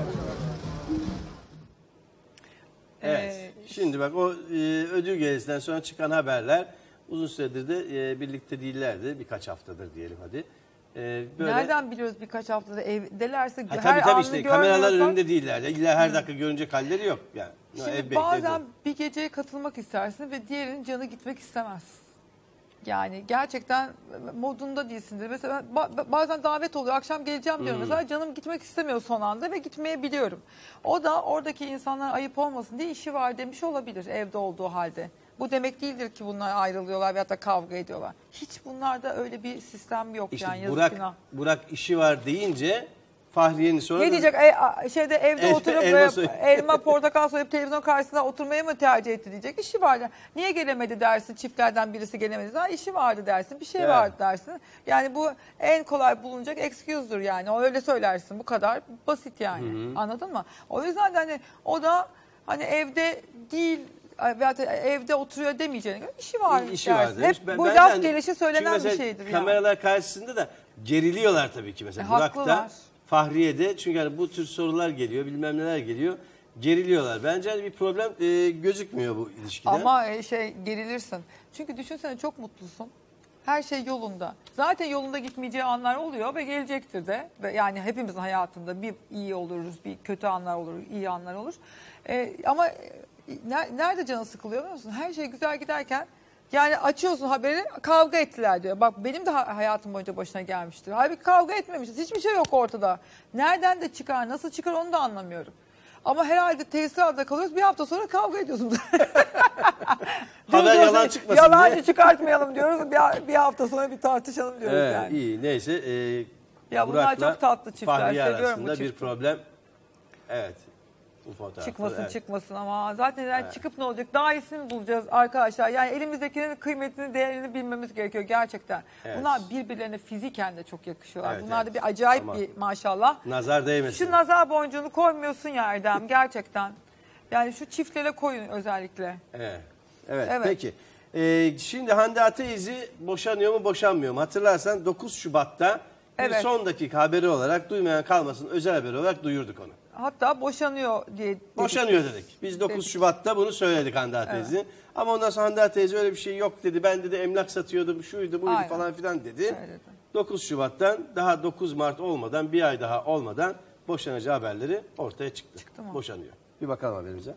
Evet. Şimdi bak o e, ödül gecesinden sonra çıkan haberler uzun süredir de e, birlikte değillerdi. Birkaç haftadır diyelim hadi. E, böyle... Nereden biliyoruz birkaç haftada evdelerse Ha, her tabii tabii anını işte kameralar görmüyorsak- önünde değiller. İlla her dakika görünecek halleri yok. Yani. Şimdi Ev bekle, bazen dur. bir geceye katılmak istersin ve diğerinin canı gitmek istemez. Yani gerçekten modunda değilsindir. Mesela ba- bazen davet oluyor, akşam geleceğim diyorum. Hmm. Mesela canım gitmek istemiyor son anda ve gitmeyebiliyorum. O da oradaki insanlara ayıp olmasın diye işi var demiş olabilir evde olduğu halde. Bu demek değildir ki bunlar ayrılıyorlar veyahut da kavga ediyorlar. Hiç bunlarda öyle bir sistem yok İşte yani yazık Burak, günah. Burak işi var deyince Fahriye'nin sonra... Ne diyecek? E, a- şeyde evde El- oturup elma elma, soy- elma portakal soyup televizyon karşısında oturmayı mı tercih etti diyecek. İşi vardı. Niye gelemedi dersin? Çiftlerden birisi gelemedi. Ha, işi vardı dersin. Bir şey Evet. vardı dersin. Yani bu en kolay bulunacak excuse'dur yani. O öyle söylersin. Bu kadar basit yani. Hı hı. Anladın mı? O yüzden de hani o da hani evde değil veyahut da evde oturuyor demeyeceğine göre işi var İşi dersin. var demiş. Hep Ben- bu ben de laf hani- gelişi çünkü söylenen bir mesela şeydir yani. kameralar karşısında da geriliyorlar tabii ki mesela. E, Burak da, haklılar. Fahriye de, çünkü hani bu tür sorular geliyor, bilmem neler geliyor. Geriliyorlar. Bence hani bir problem e, gözükmüyor bu ilişkide. Ama e, şey gerilirsin. Çünkü düşünsene çok mutlusun. Her şey yolunda. Zaten yolunda gitmeyeceği anlar oluyor ve gelecektir de. Ve yani hepimizin hayatında bir iyi oluruz, bir kötü anlar olur, iyi anlar olur. E, ama e, ner- nerede canın sıkılıyor biliyor musun? Her şey güzel giderken yani açıyorsun haberi, kavga ettiler diyor. Bak benim de ha- hayatım boyunca başına gelmiştir. Halbuki kavga etmemişiz. Hiçbir şey yok ortada. Nereden de çıkar, nasıl çıkar onu da anlamıyorum. Ama herhalde tesir altında kalıyoruz. Bir hafta sonra kavga ediyorsunuz. Haber Diyoruz, yalan çıkmasın Yalancı diye. çıkartmayalım diyoruz. Bir, bir hafta sonra bir tartışalım diyoruz Evet, yani. iyi neyse. E, Ya bunlar Burak'la çok tatlı çiftler, Fahriye seviyorum bu arasında bir çifti. problem. Evet. Bu fotoğraflar, Çıkmasın evet. çıkmasın ama zaten yani Evet. çıkıp ne olacak? Daha iyisini bulacağız arkadaşlar. Yani elimizdekinin kıymetini, değerini bilmemiz gerekiyor gerçekten. Evet. Bunlar birbirlerine fiziken de çok yakışıyorlar. Evet, Bunlar da evet. bir acayip Ama bir maşallah. Nazar değmesin. Şu nazar boncuğunu koymuyorsun ya Erdem gerçekten. Yani şu çiftlere koyun özellikle. Evet. Evet, Evet. peki. Ee, şimdi Hande Ataizi boşanıyor mu boşanmıyor mu? Hatırlarsan dokuz Şubat'ta bir Evet. son dakika haberi olarak, duymayan kalmasın özel haberi olarak duyurduk onu. Hatta boşanıyor diye dedik. Boşanıyor dedik. Biz dokuz Dedik. Şubat'ta bunu söyledik Hande Ataizi. Ama ondan sonra Hande Ataizi öyle bir şey yok dedi. Ben dedi emlak satıyordum, şuydu buydu Aynen. falan filan dedi. Söyledi. dokuz Şubat'tan daha dokuz Mart olmadan, bir ay daha olmadan boşanacağı haberleri ortaya çıktı. Çıktı mı? Boşanıyor. Bir bakalım haberimize.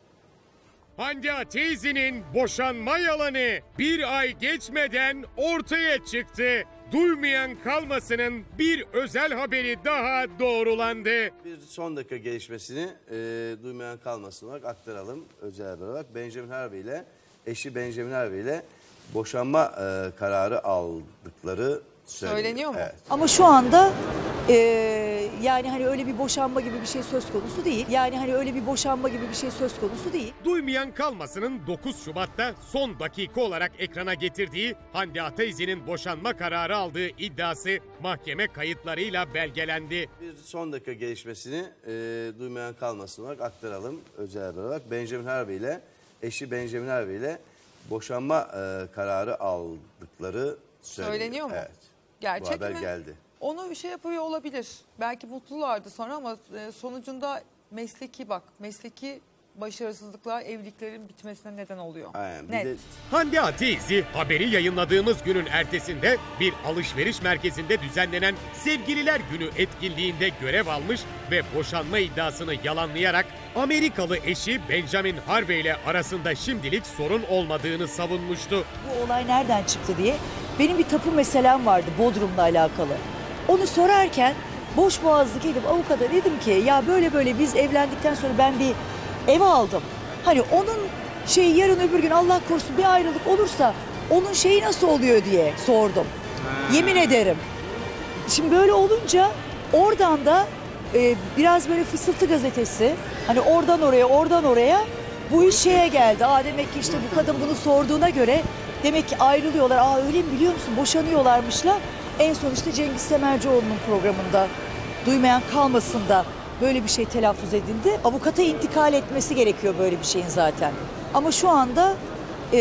Hande Ataizi'nin boşanma yalanı bir ay geçmeden ortaya çıktı. Duymayan kalmasının bir özel haberi daha doğrulandı. Bir son dakika gelişmesini e, duymayan kalmasın olarak aktaralım özel haber olarak. Benjamin Harvey ile eşi Benjamin Harvey ile boşanma e, kararı aldıkları söyleniyor. Söyleniyor mu? Evet. Ama şu anda e, yani hani öyle bir boşanma gibi bir şey söz konusu değil. Yani hani öyle bir boşanma gibi bir şey söz konusu değil. Duymayan kalmasının dokuz Şubat'ta son dakika olarak ekrana getirdiği Hande Ataizi'nin boşanma kararı aldığı iddiası mahkeme kayıtlarıyla belgelendi. Bir son dakika gelişmesini e, duymayan kalmasın olarak aktaralım özel haber olarak. Benjamin Harvey ile eşi Benjamin Harvey ile boşanma e, kararı aldıkları söyleniyor. Söyleniyor mu? Evet. Gerçek Bu haber mi? geldi. Onu bir şey yapıyor olabilir. Belki mutlulardı sonra ama e, sonucunda mesleki bak, mesleki başarısızlıklar evliliklerin bitmesine neden oluyor. Aynen. Bir Net. de Hande Ataizi haberi yayınladığımız günün ertesinde bir alışveriş merkezinde düzenlenen Sevgililer Günü etkinliğinde görev almış ve boşanma iddiasını yalanlayarak Amerikalı eşi Benjamin Harvey ile arasında şimdilik sorun olmadığını savunmuştu. Bu olay nereden çıktı diye. Benim bir tapu meselem vardı Bodrum'la alakalı. Onu sorarken boş boğazlık edip avukata dedim ki ya böyle böyle biz evlendikten sonra ben bir ev aldım. Hani onun şeyi yarın öbür gün Allah korusun bir ayrılık olursa onun şeyi nasıl oluyor diye sordum. Yemin ederim. Şimdi böyle olunca oradan da e, biraz böyle Fısıltı gazetesi hani oradan oraya oradan oraya bu iş şeye geldi. Aa demek ki işte bu kadın bunu sorduğuna göre demek ki ayrılıyorlar. Aa öyle mi biliyor musun boşanıyorlarmışlar. En son işte Cengiz Semercioğlu'nun programında duymayan kalmasın da böyle bir şey telaffuz edildi. Avukata intikal etmesi gerekiyor böyle bir şeyin zaten. Ama şu anda e,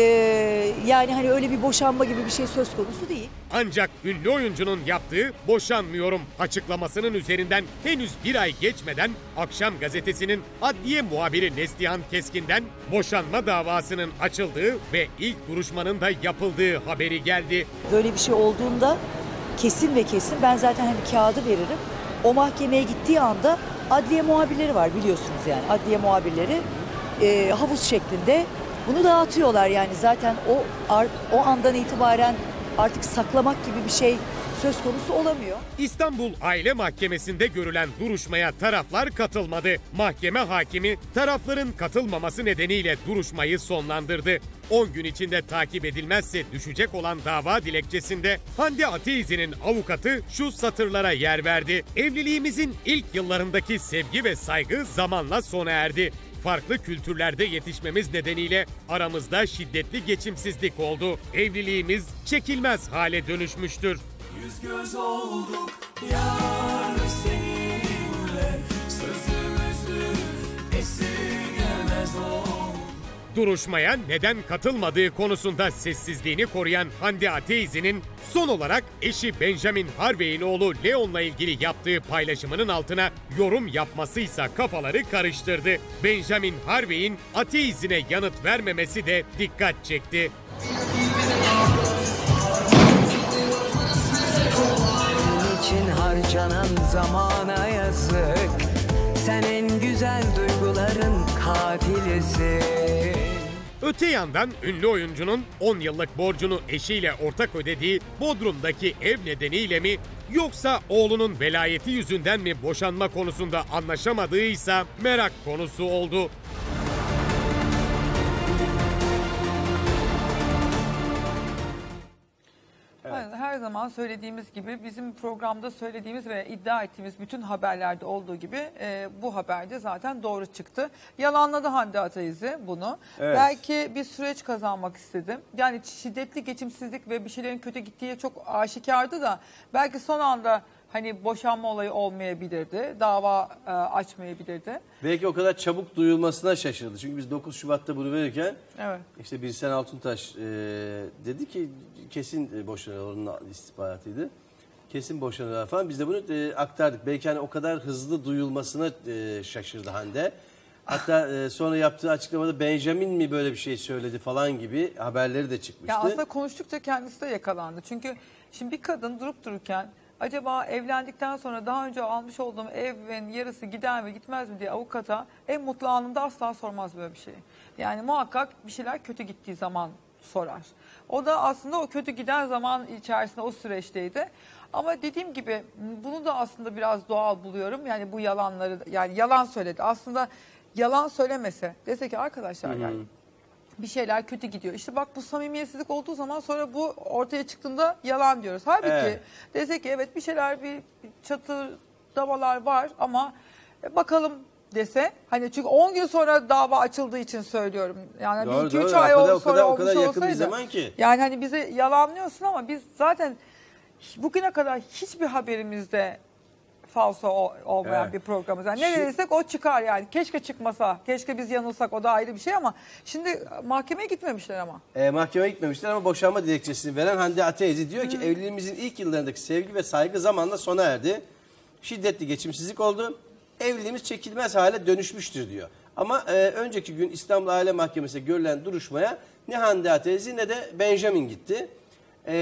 yani hani öyle bir boşanma gibi bir şey söz konusu değil. Ancak ünlü oyuncunun yaptığı boşanmıyorum açıklamasının üzerinden henüz bir ay geçmeden Akşam Gazetesi'nin adliye muhabiri Neslihan Keskin'den boşanma davasının açıldığı ve ilk duruşmanın da yapıldığı haberi geldi. Böyle bir şey olduğunda kesin ve kesin ben zaten hani kağıdı veririm. O mahkemeye gittiği anda adliye muhabirleri var biliyorsunuz yani. Adliye muhabirleri e, havuz şeklinde bunu dağıtıyorlar yani zaten o o andan itibaren artık saklamak gibi bir şey söz konusu olamıyor. İstanbul Aile Mahkemesi'nde görülen duruşmaya taraflar katılmadı. Mahkeme hakimi tarafların katılmaması nedeniyle duruşmayı sonlandırdı. on gün içinde takip edilmezse düşecek olan dava dilekçesinde Hande Ateizi'nin avukatı şu satırlara yer verdi. Evliliğimizin ilk yıllarındaki sevgi ve saygı zamanla sona erdi. Farklı kültürlerde yetişmemiz nedeniyle aramızda şiddetli geçimsizlik oldu. Evliliğimiz çekilmez hale dönüşmüştür. Yüz göz olduk yar seninle, sözümüzü esirgemez olduk. Duruşmaya neden katılmadığı konusunda sessizliğini koruyan Hande Ateizi'nin son olarak eşi Benjamin Harvey'in oğlu Leon'la ilgili yaptığı paylaşımının altına yorum yapmasıysa kafaları karıştırdı. Benjamin Harvey'in Ateizi'ne yanıt vermemesi de dikkat çekti. Senin için harcanan zamana yazık, sen en güzel duyguların katilisin. Öte yandan ünlü oyuncunun on yıllık borcunu eşiyle ortak ödediği Bodrum'daki ev nedeniyle mi yoksa oğlunun velayeti yüzünden mi boşanma konusunda anlaşamadığıysa merak konusu oldu. Evet. Her zaman söylediğimiz gibi bizim programda söylediğimiz ve iddia ettiğimiz bütün haberlerde olduğu gibi e, bu haberde zaten doğru çıktı. Yalanladı Hande Ateizi bunu. Evet. Belki bir süreç kazanmak istedim. Yani şiddetli geçimsizlik ve bir şeylerin kötü gittiği çok aşikardı da belki son anda hani boşanma olayı olmayabilirdi. Dava e, açmayabilirdi. Belki o kadar çabuk duyulmasına şaşırdı. Çünkü biz dokuz Şubat'ta bunu verirken evet. işte Birsen Altuntaş e, dedi ki kesin boşanır, onun istihbaratıydı. Kesin boşanırlar falan. Biz de bunu e, aktardık. Belki hani o kadar hızlı duyulmasına e, şaşırdı Hande. Hatta e, sonra yaptığı açıklamada Benjamin mi böyle bir şey söyledi falan gibi haberleri de çıkmıştı. Ya aslında konuştukça kendisi de yakalandı. Çünkü şimdi bir kadın durup dururken acaba evlendikten sonra daha önce almış olduğum evin yarısı gider mi gitmez mi diye avukata en mutlu anında asla sormaz böyle bir şey. Yani muhakkak bir şeyler kötü gittiği zaman sorar. O da aslında o kötü giden zaman içerisinde o süreçteydi. Ama dediğim gibi bunu da aslında biraz doğal buluyorum. Yani bu yalanları, yani yalan söyledi. Aslında yalan söylemese, dese ki arkadaşlar yani bir şeyler kötü gidiyor. İşte bak bu samimiyetsizlik olduğu zaman sonra bu ortaya çıktığında yalan diyoruz. Halbuki Evet. dese ki evet bir şeyler, bir çatırdamalar var ama bakalım dese. Hani çünkü on gün sonra dava açıldığı için söylüyorum. Yani Doğru, bir iki üç doğru. ay O kadar- oldu o sonra kadar- o olmuş kadar yakın bir olsaydı. zaman ki. Yani hani bizi yalanlıyorsun ama biz zaten bugüne kadar hiçbir haberimizde falso ol- olmayan Evet. bir programımız. Yani ne dediysek o çıkar yani. Keşke çıkmasa, keşke biz yanılsak, o da ayrı bir şey ama şimdi mahkemeye gitmemişler ama. E, mahkemeye gitmemişler ama boşanma dilekçesini veren Hande Ateizi diyor ki evliliğimizin ilk yıllarındaki sevgi ve saygı zamanla sona erdi. Şiddetli geçimsizlik oldu. Evliliğimiz çekilmez hale dönüşmüştür diyor. Ama e, önceki gün İstanbul Aile Mahkemesi'nde görülen duruşmaya ne Hande Ateizi ne de Benjamin gitti. E,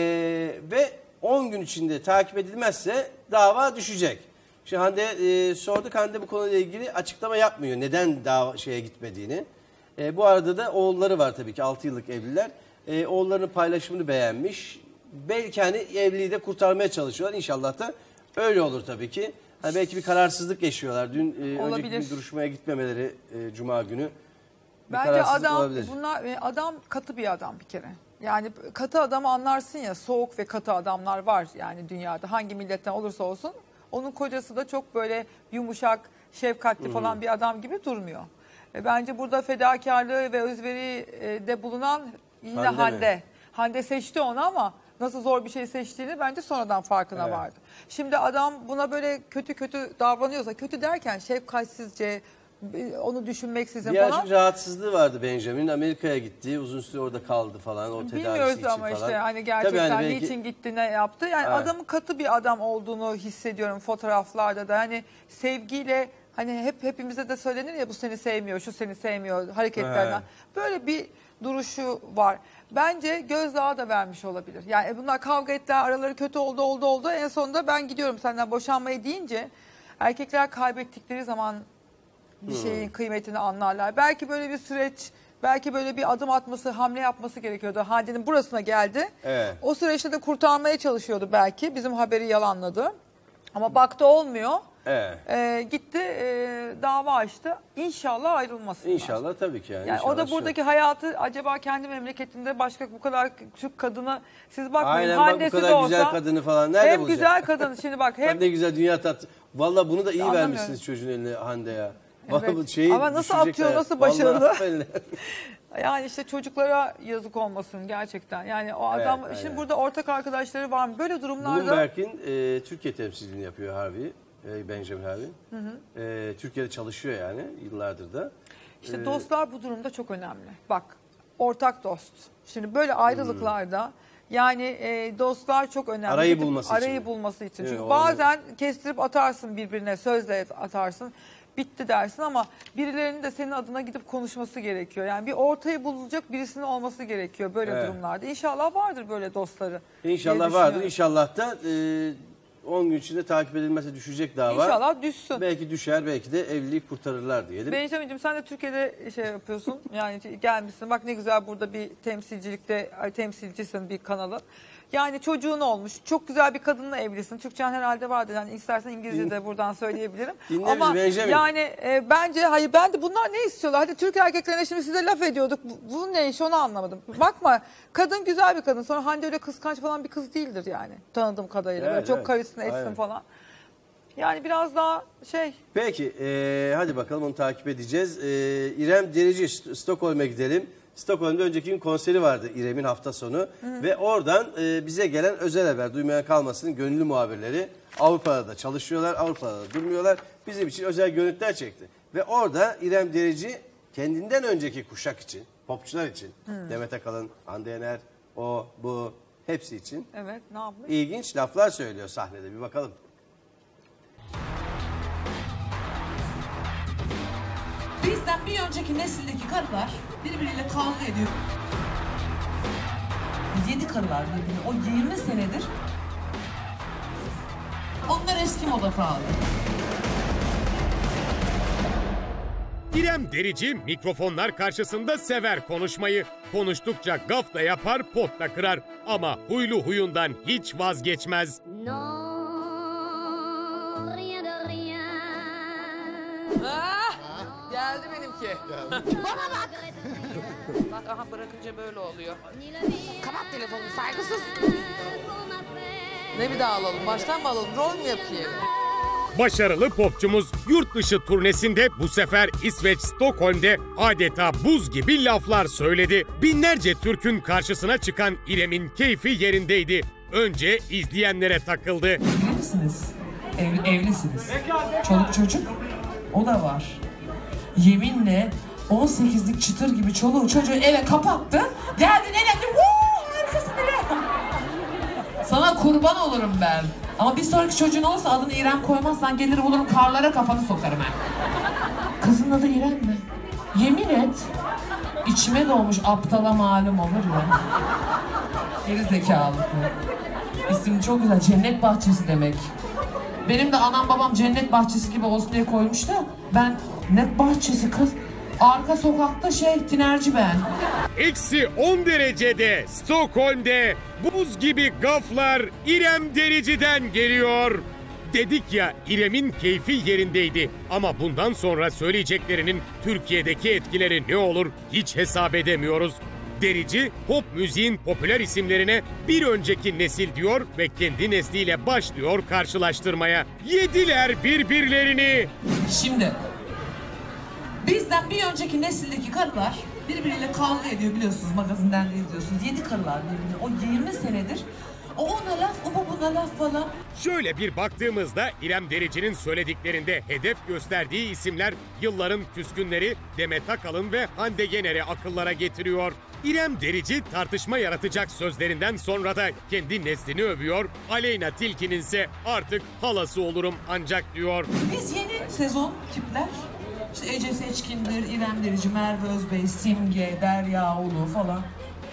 ve on gün içinde takip edilmezse dava düşecek. Şimdi Hande e, sorduk, Hande bu konuyla ilgili açıklama yapmıyor. Neden dava şeye gitmediğini. E, bu arada da oğulları var tabii ki, altı yıllık evliler. E, oğullarının paylaşımını beğenmiş. Belki hani evliliği de kurtarmaya çalışıyorlar. İnşallah da öyle olur tabii ki. Hani belki bir kararsızlık yaşıyorlar. Dün e, önceki Olabilir. gün duruşmaya gitmemeleri e, Cuma günü. Bir Bence kararsızlık adam olabilir. bunlar e, adam katı bir adam bir kere. Yani katı adamı anlarsın ya, soğuk ve katı adamlar var yani dünyada. Hangi milletten olursa olsun. Onun kocası da çok böyle yumuşak, şefkatli Hı. falan bir adam gibi durmuyor. E, bence burada fedakarlığı ve özveri e, de bulunan yine Hande Hande. mi? Hande seçti onu ama nasıl zor bir şey seçtiğini bence sonradan farkına Evet. vardı. Şimdi adam buna böyle kötü kötü davranıyorsa, kötü derken şefkatsizce, e, onu düşünmeksizin Bir falan. azıcık rahatsızlığı vardı Benjamin'in. Amerika'ya gitti. Uzun süre orada kaldı falan. O tedavisi Bilmiyoruz için ama falan. işte hani Tabii gerçekten hani belki- niçin gitti, ne yaptı. Yani Evet. adamın katı bir adam olduğunu hissediyorum fotoğraflarda da. Hani sevgiyle, hani hep hepimize de söylenir ya, bu seni sevmiyor, şu seni sevmiyor hareketlerden. Evet. Böyle bir duruşu var. Bence gözdağı da vermiş olabilir. Yani bunlar kavga ettiler, araları kötü oldu oldu oldu. En sonunda ben gidiyorum senden boşanmayı deyince erkekler kaybettikleri zaman bir Hmm. şeyin kıymetini anlarlar. Belki böyle bir süreç belki böyle bir adım atması, hamle yapması gerekiyordu. Hande'nin burasına geldi. Evet. O süreçte de kurtarmaya çalışıyordu belki. Bizim haberi yalanladı. Ama baktı olmuyor. Evet. Ee, gitti e, dava açtı. İnşallah ayrılmasın. İnşallah tabii ki yani. Yani İnşallah o da buradaki hayatı acaba kendi memleketinde başka bu kadar Türk kadını, siz bakmayın Aynen bak bu Hande'si de kadar olsa. güzel kadını falan nerede hem bulacak? güzel kadın şimdi bak hem. Ne güzel dünya tatlı. Valla bunu da iyi Anlamıyorum. vermişsiniz çocuğun eline Hande ya. Evet. Vallahi bu şeyi Ama nasıl düşecek atıyor, hayat. nasıl başarılı. Vallahi Yani işte çocuklara yazık olmasın gerçekten. Yani o adam Evet, şimdi aynen. burada ortak arkadaşları var mı? Böyle durumlarda. Bloomberg'in e, Türkiye temsilciliğini yapıyor Harvey. E, Benjamin Harvey. Hı hı. E, Türkiye'de çalışıyor yani yıllardır da. İşte E, dostlar bu durumda çok önemli. Bak ortak dost. Şimdi böyle ayrılıklarda yani e, dostlar çok önemli. Arayı Gidip bulması arayı için. bulması için. Evet, Çünkü onu- bazen kestirip atarsın birbirine, sözle atarsın. Bitti dersin ama birilerinin de senin adına gidip konuşması gerekiyor. Yani bir ortayı bulacak birisinin olması gerekiyor böyle Evet. durumlarda. İnşallah vardır böyle dostları. diye İnşallah vardır. düşünüyorum. İnşallah da e, on gün içinde takip edilmezse düşecek dava. İnşallah düşsün. Belki düşer, belki de evliliği kurtarırlar diyelim. Benjamin'cim sen de Türkiye'de şey yapıyorsun. Yani gelmişsin. Bak ne güzel burada bir temsilcilikte ay, temsilcisin bir kanalı. Yani çocuğun olmuş. Çok güzel bir kadınla evlisin. Türkçen herhalde vardır. Yani istersen İngilizce de buradan söyleyebilirim. Dinle Ama bizi Benjamin. yani e, bence hayır ben de bunlar ne istiyorlar? Hadi Türk erkeklerine şimdi size laf ediyorduk. Bu, bu ne iş onu anlamadım. Bakma kadın güzel bir kadın. Sonra Hande öyle kıskanç falan bir kız değildir yani. Tanıdığım kadarıyla. Evet, Böyle çok evet. karısına etsin Aynen. falan. Yani biraz daha şey. Peki e, hadi bakalım onu takip edeceğiz. E, İrem Derici St- Stockholm'e gidelim. Stockholm'da önceki gün konseri vardı İrem'in hafta sonu. Hı. Ve oradan e, bize gelen özel haber duymayan kalmasın gönüllü muhabirleri Avrupa'da da çalışıyorlar, Avrupa'da da durmuyorlar. Bizim için özel görüntüler çekti. Ve orada İrem Derici kendinden önceki kuşak için, popçular için, Hı. Demet Akalın, Hande Yener, o, bu hepsi için Evet ne yapmış? ilginç laflar söylüyor sahnede. Bir bakalım. Bizden bir önceki nesildeki karılar birbiriyle kavga ediyor. Yedi karılar birbirine. O yirmi senedir onlar eski moda kaldı. İrem Derici mikrofonlar karşısında sever konuşmayı. Konuştukça gaf da yapar, pot da kırar. Ama huylu huyundan hiç vazgeçmez. Ah, geldi benimki. Bana bak. Bak aha bırakınca böyle oluyor. Kapat telefonunu saygısız. Ne bir daha alalım? Baştan mı alalım? Rol mü yapayım? Başarılı popçumuz yurt dışı turnesinde bu sefer İsveç Stockholm'de adeta buz gibi laflar söyledi. Binlerce Türk'ün karşısına çıkan İrem'in keyfi yerindeydi. Önce izleyenlere takıldı. Evli misiniz? Ev, evlisiniz. Çoluk çocuk? O da var. Yeminle on sekizlik çıtır gibi çoluğu çocuğu eve kapattı. Geldin elendi. Vuuu harikasın İrem. Sana kurban olurum ben. Ama bir sonraki çocuğun olursa adını İrem koymazsan gelir bulurum karlara kafanı sokarım ben. Kızın adı İrem mi? Yemin et. İçime doğmuş aptala malum olur ya. Geri zekalı. İsim çok güzel. Cennet bahçesi demek. Benim de anam babam cennet bahçesi gibi olsun diye koymuş da ben ne bahçesi kız? Arka sokakta şey tinerci ben. Eksi on derecede Stockholm'de buz gibi gaflar İrem Derici'den geliyor. Dedik ya İrem'in keyfi yerindeydi ama bundan sonra söyleyeceklerinin Türkiye'deki etkileri ne olur hiç hesap edemiyoruz. Derici pop müziğin popüler isimlerine bir önceki nesil diyor ve kendi nesliyle başlıyor karşılaştırmaya. Yediler birbirlerini. Şimdi bizden bir önceki nesildeki karılar birbiriyle kavga ediyor biliyorsunuz magazinden de izliyorsunuz. Yedi karılar birbirine. O yirmi senedir o ona laf, o buna laf falan. Şöyle bir baktığımızda İrem Derici'nin söylediklerinde hedef gösterdiği isimler yılların küskünleri Demet Akalın ve Hande Yener'i akıllara getiriyor. İrem Derici tartışma yaratacak sözlerinden sonra da kendi neslini övüyor. Aleyna Tilki'nin ise artık halası olurum ancak diyor. Biz yeni sezon tipler işte Ece Seçkin'dir, İrem Derici, Merve Özbey, Simge, Derya Ulu falan.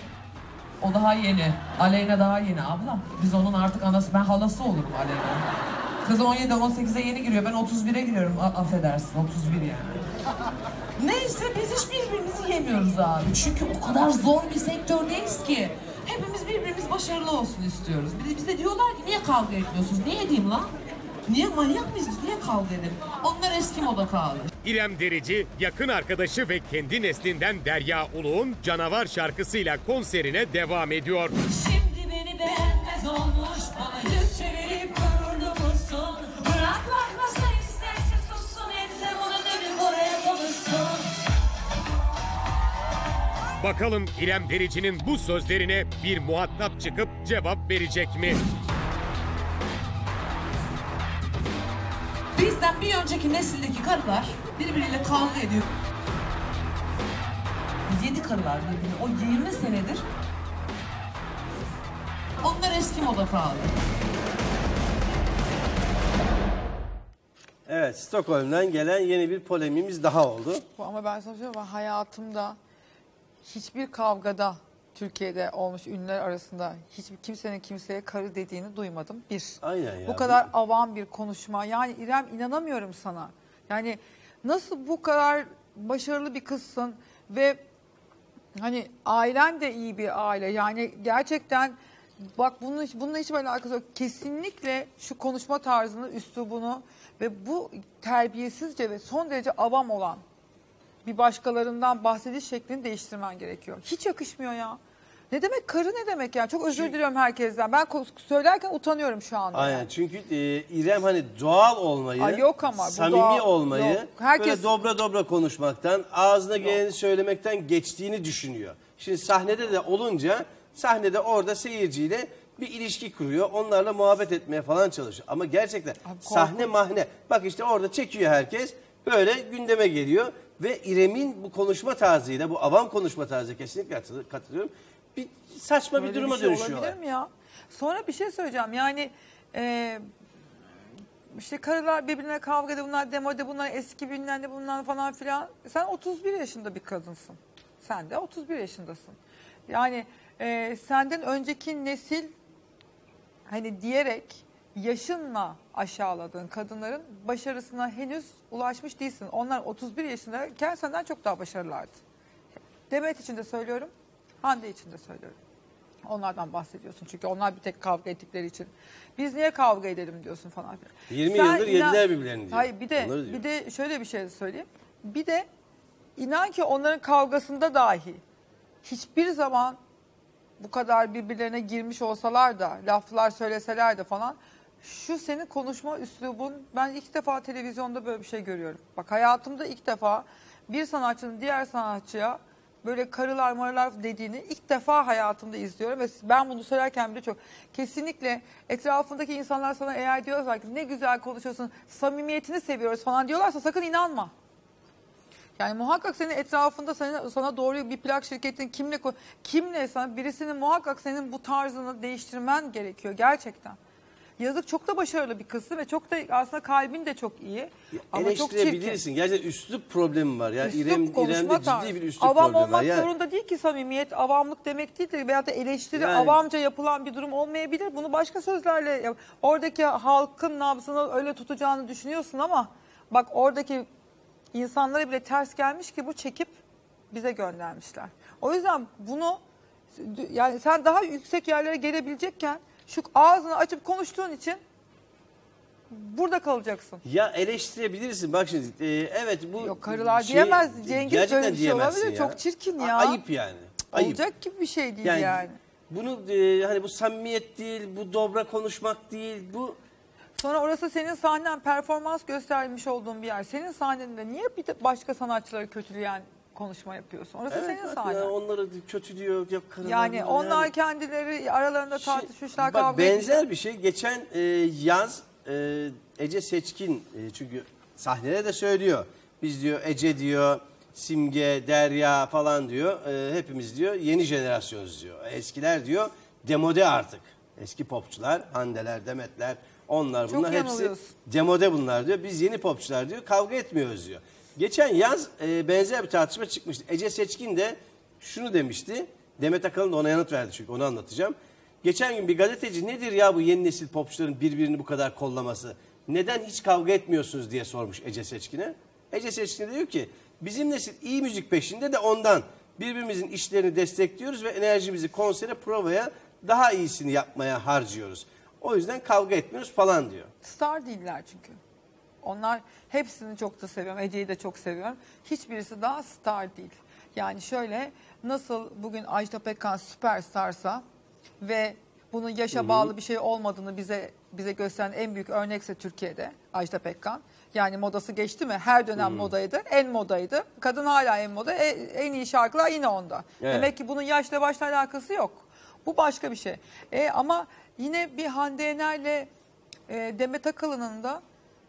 O daha yeni. Aleyna daha yeni abla. Biz onun artık anası, ben halası olurum Aleyna. Kız on yedi on sekize yeni giriyor. Ben otuz bire giriyorum. A affedersin otuz bir yani. Neyse biz hiç birbirimizi yemiyoruz abi. Çünkü o kadar zor bir sektördeyiz ki. Hepimiz birbirimiz başarılı olsun istiyoruz. Bir de bize diyorlar ki niye kavga etmiyorsunuz? Niye edeyim lan? Niye manyak mıyız? Niye kavga edelim? Onlar eski moda kaldı. İrem Derici, yakın arkadaşı ve kendi neslinden Derya Uluğ'un Canavar şarkısıyla konserine devam ediyor. Şimdi beni beğenmez olmuş, bana yüz çevirip gururlu musun? Bırak bakmasın isterse sussun, etse bunu dönüp oraya konuşsun. Bakalım İrem Derici'nin bu sözlerine bir muhatap çıkıp cevap verecek mi? Bizden bir önceki nesildeki karılar birbiriyle kavga ediyor. Yedi karılar birbirini o yirmi senedir. Onlar eski moda kaldı. Evet, Stockholm'dan gelen yeni bir polemimiz daha oldu. Ama ben sana söyleyeyim, ben hayatımda hiçbir kavgada Türkiye'de olmuş ünlüler arasında hiçbir kimsenin kimseye karı dediğini duymadım. Bir. Aynen ya. Bu kadar avam bir konuşma. Yani İrem, inanamıyorum sana. Yani nasıl bu kadar başarılı bir kızsın ve hani ailen de iyi bir aile. Yani gerçekten bak bunun, bununla hiç alakası yok. Kesinlikle şu konuşma tarzını, üslubunu ve bu terbiyesizce ve son derece avam olan bir başkalarından bahsediş şeklini değiştirmen gerekiyor. Hiç yakışmıyor ya. Ne demek karı, ne demek ya? Çok özür diliyorum herkesten. Ben söylerken utanıyorum şu anda. Aynen yani. çünkü e, İrem hani doğal olmayı, Ay yok ama, bu samimi doğal- olmayı, yok. Herkes- böyle dobra dobra konuşmaktan, ağzına geleni söylemekten geçtiğini düşünüyor. Şimdi sahnede de olunca, sahnede orada seyirciyle bir ilişki kuruyor. Onlarla muhabbet etmeye falan çalışıyor. Ama gerçekten sahne mahne. Bak işte orada çekiyor herkes. Böyle gündeme geliyor. Ve İrem'in bu konuşma tarzıyla, bu avam konuşma tarzıyla kesinlikle katılıyorum. Bir saçma Böyle bir duruma bir şey dönüşüyorlar. olabilir mi ya? Sonra bir şey söyleyeceğim. Yani e, işte karılar birbirine kavga ediyor. Bunlar demode, bunlar eski bilmem ne, bunlar falan filan. Sen otuz bir yaşında bir kadınsın. Sen de otuz bir yaşındasın. Yani e, senden önceki nesil hani diyerek yaşınla aşağıladığın kadınların başarısına henüz ulaşmış değilsin. Onlar otuz bir yaşındayken senden çok daha başarılılardı. Demet için de söylüyorum, Hande için de söylüyorum. Onlardan bahsediyorsun çünkü onlar bir tek kavga ettikleri için. Biz niye kavga edelim diyorsun falan filan. yirmi Sen yıldır inan- yediler birbirlerini diyor. Hayır, bir de Onları diyor. bir de şöyle bir şey söyleyeyim. Bir de inan ki onların kavgasında dahi hiçbir zaman bu kadar birbirlerine girmiş olsalar da, laflar söyleseler de falan, şu senin konuşma üslubun, ben ilk defa televizyonda böyle bir şey görüyorum. Bak hayatımda ilk defa bir sanatçının diğer sanatçıya böyle karılar marılar dediğini ilk defa hayatımda izliyorum. Ve ben bunu söylerken bile çok kesinlikle etrafındaki insanlar sana eğer diyorlar ki ne güzel konuşuyorsun, samimiyetini seviyoruz falan diyorlarsa sakın inanma. Yani muhakkak senin etrafında sana, sana doğru bir plak şirketin kimle kimle sana birisinin muhakkak senin bu tarzını değiştirmen gerekiyor gerçekten. Yazık, çok da başarılı bir kızı ve çok da aslında kalbin de çok iyi. Ama çok çirkin. Eleştirebilirsin. Gerçekten üslup problemi var. Yani Üslup, İrem, konuşma İrem'de tarzı. ciddi bir üslup Avam problemi var. olmak Yani, zorunda değil ki samimiyet. Avamlık demek değildir. Veyahut da eleştiri Yani- avamca yapılan bir durum olmayabilir. Bunu başka sözlerle yap- oradaki halkın nabzını öyle tutacağını düşünüyorsun ama bak oradaki insanlara bile ters gelmiş ki bu çekip bize göndermişler. O yüzden bunu yani sen daha yüksek yerlere gelebilecekken şu ağzını açıp konuştuğun için burada kalacaksın. ya eleştirebilirsin. Bak şimdi e, evet bu Yok, karılar şey- diyemez. Cengiz gerçekten böyle bir şey diyemezsin olabilir. ya. Çok çirkin ya. A- Ayıp yani. Ayıp. Olacak gibi bir şey değil yani. Yani, bunu e, hani bu samimiyet değil, bu dobra konuşmak değil, bu Sonra orası senin sahnen, performans göstermiş olduğun bir yer. Senin sahnende niye bir de başka sanatçıları kötüleyen konuşma yapıyorsun? Orası evet, senin bak sahnen. ya, onları kötü diyor, yok karılar. Yani bunlar onlar yani. kendileri aralarında tartışmışlar, Bak kavga benzer etmişler. bir şey. Geçen e, yaz e, Ece Seçkin e, çünkü sahnede de söylüyor. Biz diyor Ece diyor, Simge, Derya falan diyor. E, hepimiz diyor yeni jenerasyonuz diyor. Eskiler diyor demode artık. Eski popçular, Handeler, Demetler, onlar Çok bunlar hepsi yanılıyorsun. demode bunlar diyor. Biz yeni popçular diyor, kavga etmiyoruz diyor. Geçen yaz e, benzer bir tartışma çıkmıştı. Ece Seçkin de şunu demişti. Demet Akalın da ona yanıt verdi çünkü onu anlatacağım. Geçen gün bir gazeteci nedir ya bu yeni nesil popçuların birbirini bu kadar kollaması? Neden hiç kavga etmiyorsunuz diye sormuş Ece Seçkin'e. Ece Seçkin de diyor ki Bizim nesil iyi müzik peşinde de ondan. Birbirimizin işlerini destekliyoruz ve enerjimizi konsere, provaya daha iyisini yapmaya harcıyoruz. O yüzden kavga etmiyoruz falan diyor. Star değiller çünkü. Onlar hepsini çok da seviyorum. Ece'yi de çok seviyorum. Hiçbirisi daha star değil. Yani şöyle, nasıl bugün Ajda Pekkan süperstarsa ve bunun yaşa Hı hı. bağlı bir şey olmadığını bize bize gösteren en büyük örnekse Türkiye'de Ajda Pekkan. Yani modası geçti mi? Her dönem Hı. modaydı. En modaydı. Kadın hala en moda. E, en iyi şarkılar yine onda. Evet. Demek ki bunun yaşla başla alakası yok. Bu başka bir şey. E, ama yine bir Hande Yener'le e, Demet Akalın'ın da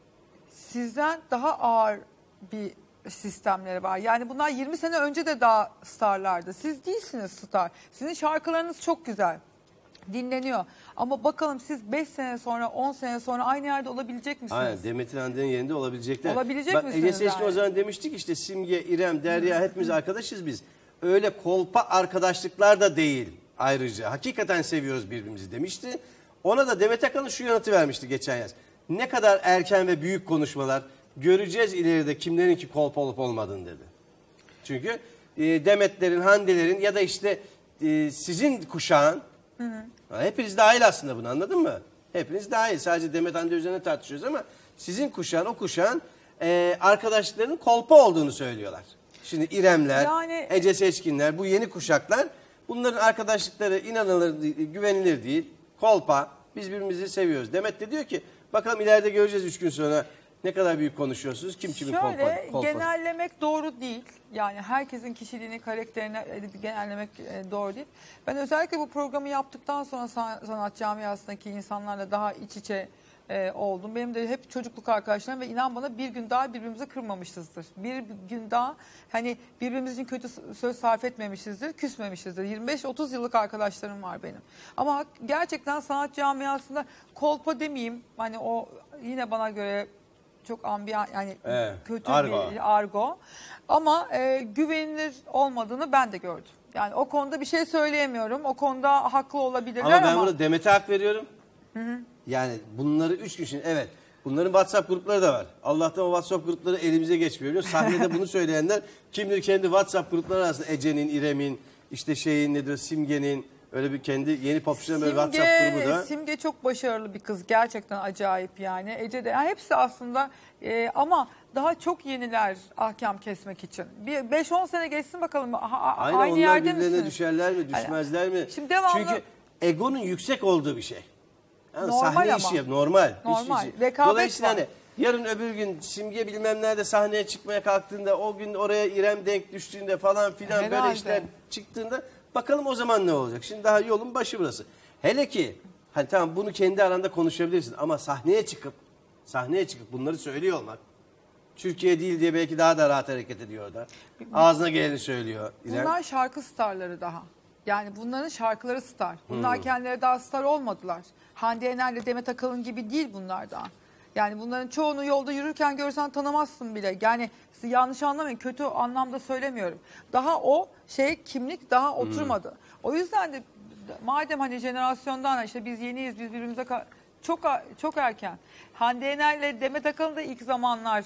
sizden daha ağır bir sistemleri var. Yani bunlar yirmi sene önce de daha starlardı. Siz değilsiniz star. Sizin şarkılarınız çok güzel. Dinleniyor. Ama bakalım siz beş sene sonra, on sene sonra aynı yerde olabilecek misiniz? Aynen, Demet'in Hande'nin yerinde olabilecekler. Olabilecek Bak, misiniz Ege Seçkin yani? o zaman demiştik işte Simge, İrem, Derya hepimiz arkadaşız biz. Öyle kolpa arkadaşlıklar da değil ayrıca. Hakikaten seviyoruz birbirimizi demişti. Ona da Demet Akalın şu yanıtı vermişti geçen yaz. Ne kadar erken ve büyük konuşmalar, göreceğiz ileride kimlerinki kolpa olup olmadığını dedi. Çünkü e, Demetlerin, Hande'lerin ya da işte e, sizin kuşağın, Hı hı. ha, hepiniz dahil aslında bunu, anladın mı? Hepiniz dahil. Sadece Demet Hande üzerine tartışıyoruz ama sizin kuşağın, o kuşağın e, arkadaşlarının kolpa olduğunu söylüyorlar. Şimdi İremler, Yani- Ece Seçkinler, bu yeni kuşaklar, bunların arkadaşlıkları inanılır, değil, güvenilir değil. Kolpa, biz birbirimizi seviyoruz. Demet de diyor ki bakalım ileride göreceğiz üç gün sonra ne kadar büyük konuşuyorsunuz, kim kimin kolpa, Şöyle kolpası. genellemek doğru değil. Yani herkesin kişiliğini, karakterini e, genellemek e, doğru değil. Ben özellikle bu programı yaptıktan sonra san- sanat camiasındaki insanlarla daha iç içe e, oldum. Benim de hep çocukluk arkadaşlarım ve inan bana bir gün daha birbirimizi kırmamışızdır. Bir gün daha hani birbirimiz için kötü söz sarf etmemişizdir, küsmemişizdir. yirmi beş otuz yıllık arkadaşlarım var benim. Ama gerçekten sanat camiasında kolpa demeyeyim. Hani o yine bana göre çok ambiyan, yani Evet, kötü argo. bir argo. Ama e, güvenilir olmadığını ben de gördüm. Yani o konuda bir şey söyleyemiyorum. O konuda haklı olabilirler Ama ama. ben burada Demet'e hak veriyorum. Hı hı. Yani bunları üç gün şimdi, evet, bunların WhatsApp grupları da var. Allah'tan o WhatsApp grupları elimize geçmiyor. Biliyor musun? Sahnede bunu söyleyenler kimdir, kendi WhatsApp grupları arasında Ece'nin, İrem'in, işte şeyin nedir, Simge'nin, öyle bir kendi yeni popçuların böyle WhatsApp grubu da. Simge çok başarılı bir kız. Gerçekten acayip yani. Ece de. Yani hepsi aslında e, ama daha çok yeniler ahkam kesmek için. Bir beş on sene geçsin bakalım. Ha, Aynen, aynı onlar yerde birbirlerine misiniz? düşerler mi, düşmezler mi? Şimdi devamlı- Çünkü egonun yüksek olduğu bir şey. Yani Normal sahne ama. işi yap, normal. Normal. Hiçbir şey. Rekabet Dolayısıyla var. hani yarın öbür gün Simge bilmem nerede sahneye çıkmaya kalktığında, o gün oraya İrem denk düştüğünde falan filan böyle Herhalde. işler çıktığında bakalım o zaman ne olacak? Şimdi daha yolun başı burası. Hele ki hani tamam, bunu kendi aranda konuşabilirsin ama sahneye çıkıp sahneye çıkıp bunları söylüyor olmak, Türkiye değil diye belki daha da rahat hareket ediyor orada. Ağzına geleni söylüyor İrem. Bunlar şarkı starları daha. Yani bunların şarkıları star. Bunlar Hmm. kendileri daha star olmadılar. Hande Yener'le Demet Akalın gibi değil bunlar daha. Yani bunların çoğunu yolda yürürken görsen tanımazsın bile. Yani siz yanlış anlamayın, kötü anlamda söylemiyorum. Daha o şey kimlik daha oturmadı. O yüzden de madem hani jenerasyondan işte biz yeniyiz, biz birbirimize ka- çok çok erken. Hande Yener'le Demet Akalın da ilk zamanlar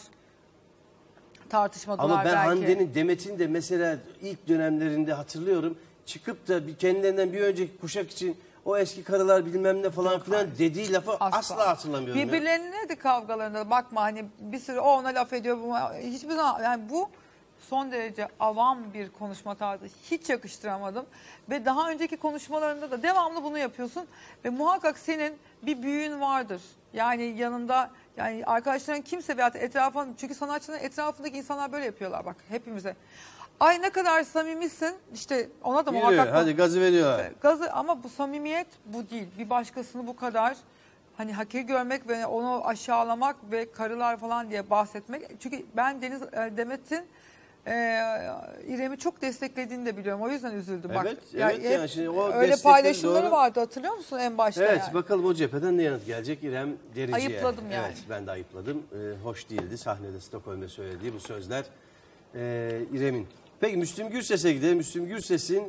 tartışmadılar Ama ben belki. Hande'nin, Demet'in de mesela ilk dönemlerinde hatırlıyorum, çıkıp da bir kendilerinden bir önceki kuşak için o eski karılar bilmem ne falan filan dediği lafı asla, Asla. hatırlamıyorum. ya. Birbirlerine de kavgalarında bakma hani bir sürü o ona laf ediyor, bu hiçbir zaman, yani bu son derece avam bir konuşma tarzı, hiç yakıştıramadım ve daha önceki konuşmalarında da devamlı bunu yapıyorsun ve muhakkak senin bir büyüğün vardır. Yani yanında, yani arkadaşların kimse veya etrafın, çünkü sanatçının etrafındaki insanlar böyle yapıyorlar bak hepimize. Ay ne kadar samimisin, işte ona da Geliyor, muhakkak hadi gazı veriyorlar. Gazı, ama bu samimiyet bu değil. Bir başkasını bu kadar hani hakir görmek ve onu aşağılamak ve karılar falan diye bahsetmek. Çünkü ben Deniz e, Demet'in e, İrem'i çok desteklediğini de biliyorum. O yüzden üzüldüm. Bak, Evet, ya evet hep yani şimdi o öyle destekleri paylaşımları doğru. vardı, hatırlıyor musun en başta? Evet, yani? bakalım o cepheden ne yanıt gelecek İrem Derici'ye. Ayıpladım yani. Evet, ben de ayıpladım. Ee, hoş değildi sahnede Stockholm'da söylediği bu sözler ee, İrem'in. Peki Müslüm Gürses'e gidelim. Müslüm Gürses'in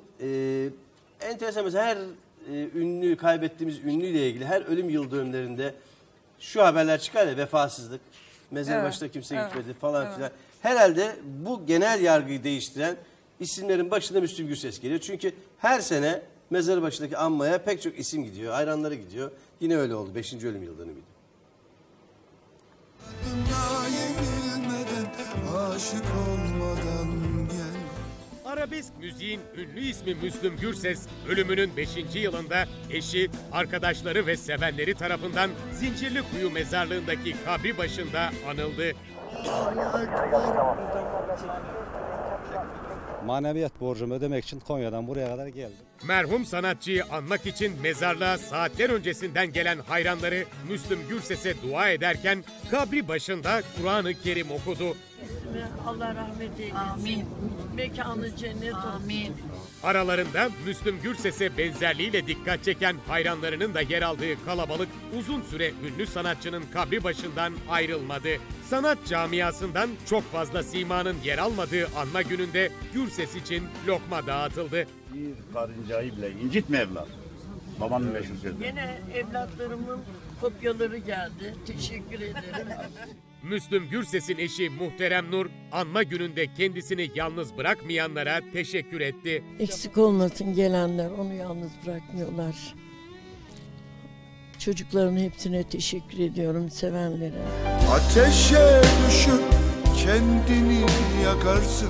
e, enteresan mesela her e, ünlü, kaybettiğimiz ünlüyle ilgili her ölüm yıl dönümlerinde şu haberler çıkar ya, vefasızlık, mezar Evet, başta kimse evet, gitmedi falan evet. filan. Herhalde bu genel yargıyı değiştiren isimlerin başında Müslüm Gürses geliyor. Çünkü her sene mezarı başındaki anmaya pek çok isim gidiyor. Hayranları gidiyor. Yine öyle oldu. Beşinci ölüm yıl dönümüydü. Aşık olmadan gel. Arabesk müziğin ünlü ismi Müslüm Gürses, ölümünün beşinci yılında eşi, arkadaşları ve sevenleri tarafından Zincirlikuyu mezarlığındaki kabri başında anıldı. Maneviyat borcumu ödemek için Konya'dan buraya kadar geldim. Merhum sanatçıyı anmak için mezarlığa saatler öncesinden gelen hayranları Müslüm Gürses'e dua ederken kabri başında Kur'an-ı Kerim okudu. Allah rahmet eylesin. Amin. Mekanı cennet olsun. Amin. Aralarında Müslüm Gürses'e benzerliğiyle dikkat çeken hayranlarının da yer aldığı kalabalık uzun süre ünlü sanatçının kabri başından ayrılmadı. Sanat camiasından çok fazla simanın yer almadığı anma gününde Gürses için lokma dağıtıldı. Bir karıncayı bile incitme evlat. Babamın meşhur sözü. Yine evlatlarımın kopyaları geldi. Teşekkür ederim. Müslüm Gürses'in eşi Muhterem Nur, anma gününde kendisini yalnız bırakmayanlara teşekkür etti. Eksik olmasın gelenler, onu yalnız bırakmıyorlar. Çocukların hepsine teşekkür ediyorum, sevenlere. Ateşe düşüp kendini yakarsın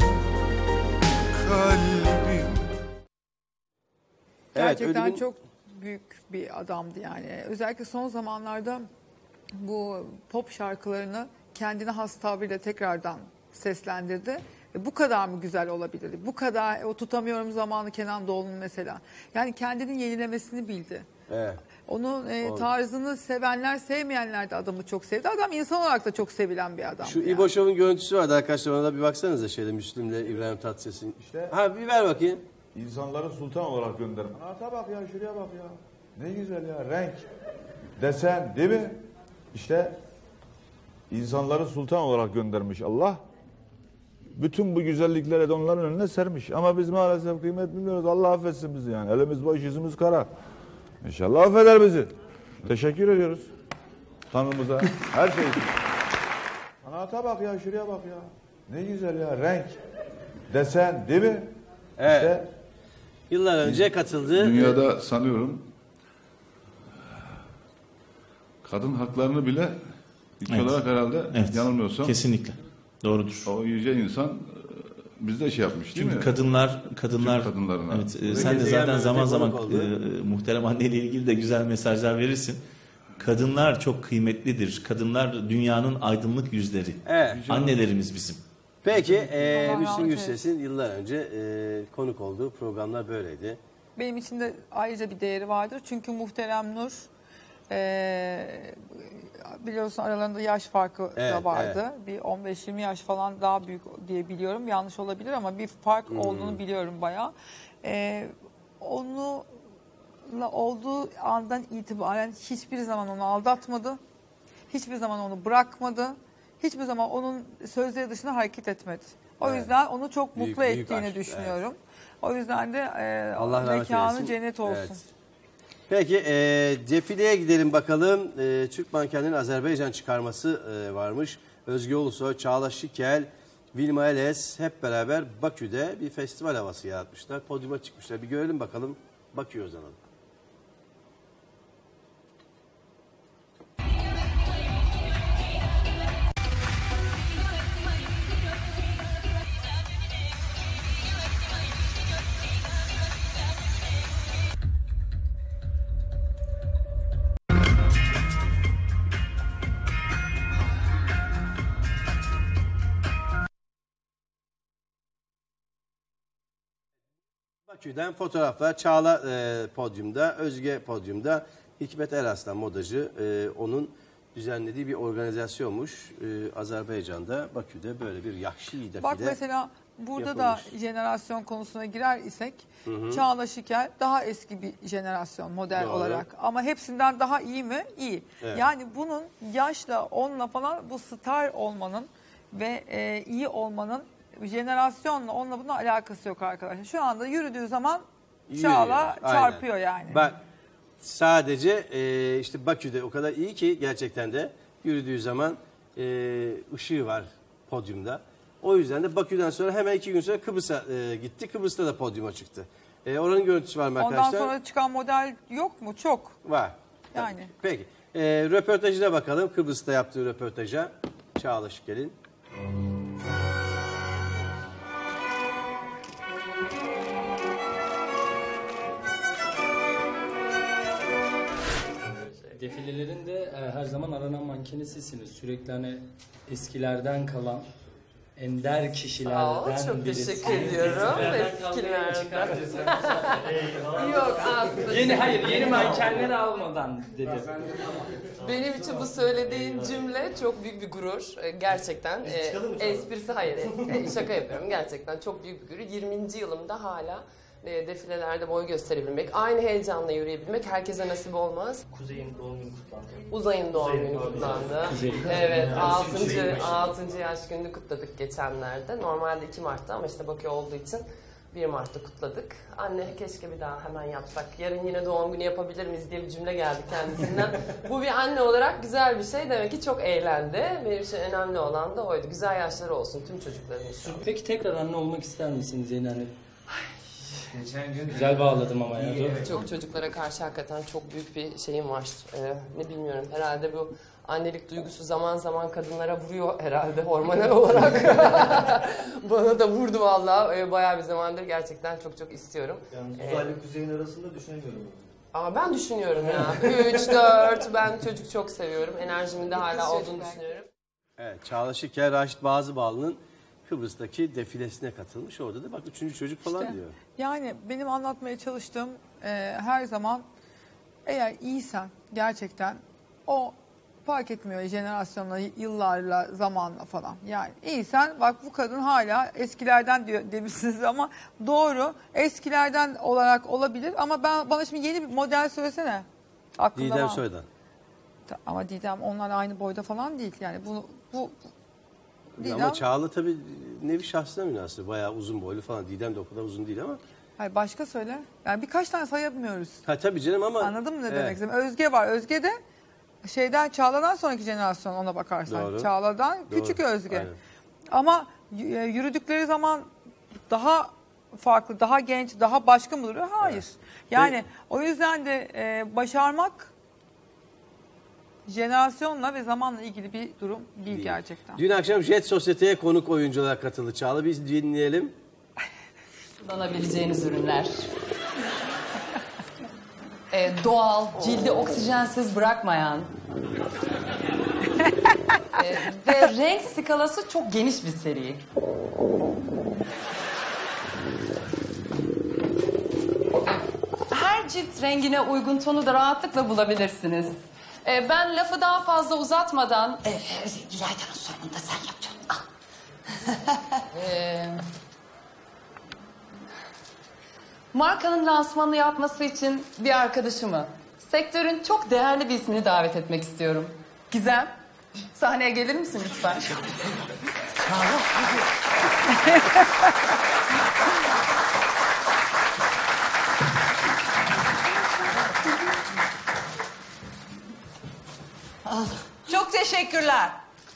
kalbim. Gerçekten ölümün... çok büyük bir adamdı yani. Özellikle son zamanlarda bu pop şarkılarını kendine has tavrıyla tekrardan seslendirdi. E bu kadar mı güzel olabilirdi? Bu kadar, o tutamıyorum zamanı Kenan Doğulu'nun mesela. Yani kendinin yenilemesini bildi. Evet. Onun e, tarzını sevenler, sevmeyenler de adamı çok sevdi. Adam insan olarak da çok sevilen bir adam. Şu yani. İbo Show'un görüntüsü vardı arkadaşlar. Ona da bir baksanıza şeyde Müslüm'le İbrahim Tatlıses'in. İşte, ha bir ver bakayım. İnsanları sultan olarak gönderme. Ata bak ya, şuraya bak ya. Ne güzel ya, renk, desen değil mi? İşte insanları sultan olarak göndermiş Allah. Bütün bu güzellikleri de onların önüne sermiş. Ama biz maalesef kıymet bilmiyoruz. Allah affetsin bizi yani. Elimiz boş, yüzümüz kara. İnşallah affeder bizi. Teşekkür ediyoruz. Tanrımıza, her şey için. Anata bak ya, şuraya bak ya. Ne güzel ya, renk, desen değil mi? Evet. İşte, yıllar önce katıldı. Dünyada sanıyorum kadın haklarını bile ilk Evet. olarak herhalde Evet. yanılmıyorsam. Kesinlikle. Doğrudur. O yüce insan bizde şey yapmış değil Çünkü mi? kadınlar kadınlar Türk kadınlarına. evet, e, sen de zaten zaman zaman e, muhterem anneyle ilgili de güzel mesajlar verirsin. Kadınlar çok kıymetlidir. Kadınlar dünyanın aydınlık yüzleri. Evet. Annelerimiz bizim. Peki e, Allah Müslüm rahmet Gürses'in yıllar önce e, konuk olduğu programlar böyleydi. Benim için de ayrıca bir değeri vardır. Çünkü Muhterem Nur e, biliyorsun aralarında yaş farkı Evet, da vardı. evet. Bir on beş yirmi yaş falan daha büyük diye biliyorum. Yanlış olabilir ama bir fark Hmm. olduğunu biliyorum bayağı. E, onunla olduğu andan itibaren hiçbir zaman onu aldatmadı. Hiçbir zaman onu bırakmadı. Hiçbir zaman onun sözleri dışında hareket etmedi. O Evet. yüzden onu çok Büyük- mutlu büyük ettiğini aşk, düşünüyorum. O yüzden de e, Allah rahmet mekanı eylesin. cennet olsun. Evet. Peki e, defileye gidelim bakalım. E, Türk mankenlerin Azerbaycan çıkarması e, varmış. Özge Ulusoy, Çağla Şikel, Vilma Eles hep beraber Bakü'de bir festival havası yaratmışlar. Podyuma çıkmışlar. Bir görelim bakalım. Bakü'yü o zaman. Bakü'den fotoğraflar. Çağla e, podyumda, Özge podyumda, Hikmet Eraslan modacı. E, onun düzenlediği bir organizasyonmuş. E, Azerbaycan'da, Bakü'de böyle bir yahşi defile. Bak mesela burada yapılmış. da jenerasyon konusuna girer isek Hı hı. Çağla Şikel daha eski bir jenerasyon model Doğru. olarak. Ama hepsinden daha iyi mi? İyi. Evet. Yani bunun yaşla, onunla falan bu star olmanın ve e, iyi olmanın jenerasyonla onunla bunun alakası yok arkadaşlar. Şu anda yürüdüğü zaman Yürüyor, Çağla aynen. çarpıyor yani. Bak sadece e, işte Bakü'de o kadar iyi ki gerçekten de yürüdüğü zaman e, ışığı var podyumda. O yüzden de Bakü'den sonra hemen iki gün sonra Kıbrıs'a e, gitti. Kıbrıs'ta da podyuma çıktı. E, oranın görüntüsü var mı arkadaşlar? Ondan sonra çıkan model yok mu? Çok. Var. Yani. Peki. E, röportajına bakalım. Kıbrıs'ta yaptığı röportaja. Çağla Şikel'in. Defilelerin de e, her zaman aranan mankeni sizsiniz. Sürekli hani eskilerden kalan ender kişilerden Sağ ol, çok birisi. teşekkür ediyorum. Eskilerden. Yok aslında. Yeni, hayır yeni mankenleri almadan dedim. Benim için bu söylediğin cümle çok büyük bir gurur. Ee, Gerçekten. E, esprisi hayır. E, şaka yapıyorum. Gerçekten çok büyük bir gurur. yirminci yılımda hala e, defilelerde boy gösterebilmek, aynı heyecanla yürüyebilmek herkese nasip olmaz. Kuzey'in doğum günü kutlandı. Uzay'ın doğum Kuzey'in günü doğum günü. kutlandı. Kuzey. Evet, Kuzey. altıncı altıncı yaş gününü kutladık geçenlerde. Normalde iki Mart'ta ama işte Bakü olduğu için bir Mart'ta kutladık. Anne keşke bir daha hemen yapsak. Yarın yine doğum günü yapabilir miyiz diye bir cümle geldi kendisinden. Bu bir anne olarak güzel bir şey. Demek ki çok eğlendi. Benim için önemli olan da oydu. Güzel yaşları olsun tüm çocukların inşallah. Peki tekrar anne olmak ister misiniz yeni anne? Güzel bağladım ama ya. Evet, çok çocuklara karşı hakikaten çok büyük bir şeyim var. Ee, ne bilmiyorum herhalde bu annelik duygusu zaman zaman kadınlara vuruyor herhalde hormonal olarak. Bana da vurdu vallahi. Ee, bayağı bir zamandır gerçekten çok çok istiyorum. Yani uzaylı ee, Kuzey'in arasında düşünemiyorum. Ama ben düşünüyorum ya. üç, dört ben çocuk çok seviyorum. Enerjimin de hala olduğunu düşünüyorum. Evet, Çağla Şikel, Raşit Bazıbağlı'nın Kıbrıs'taki defilesine katılmış. Orada da bak üçüncü çocuk falan İşte, diyor. Yani benim anlatmaya çalıştığım e, her zaman eğer iyisen gerçekten o fark etmiyor jenerasyonla, yıllarla, zamanla falan. Yani iyisen bak bu kadın hala eskilerden diyor demişsiniz ama doğru eskilerden olarak olabilir ama ben bana şimdi yeni bir model söylesene. Aklımda Didem var. Soydan. Ama Didem onlar aynı boyda falan değil yani bu bu Didem... Ama Çağla tabii nevi şahsına münasır. Bayağı uzun boylu falan. Didem de o kadar uzun değil ama. Hayır başka söyle. Yani birkaç tane sayamıyoruz. Ha tabii canım ama. Anladın mı ne evet. demek istedim? Özge var. Özge de şeyden Çağla'dan sonraki jenerasyon ona bakarsan. Doğru. Çağla'dan Doğru. küçük Özge. Aynen. Ama yürüdükleri zaman daha farklı, daha genç, daha başka mı duruyor? Hayır. Evet. Yani ve... o yüzden de e, başarmak jenerasyonla ve zamanla ilgili bir durum değil, değil gerçekten. Dün akşam Jet Sosyete'ye konuk oyuncular katıldı. Çağla biz dinleyelim. Kullanabileceğiniz ürünler. ee, doğal, cildi oksijensiz bırakmayan ee, ve renk skalası çok geniş bir seri. Her cilt rengine uygun tonu da rahatlıkla bulabilirsiniz. Ee, ben lafı daha fazla uzatmadan... Ee, Yaydan'ın sonunda sen yapacaksın. Al. ee, markanın lansmanını yapması için bir arkadaşımı, sektörün çok değerli bir ismini davet etmek istiyorum. Gizem, sahneye gelir misin lütfen? Çok teşekkürler.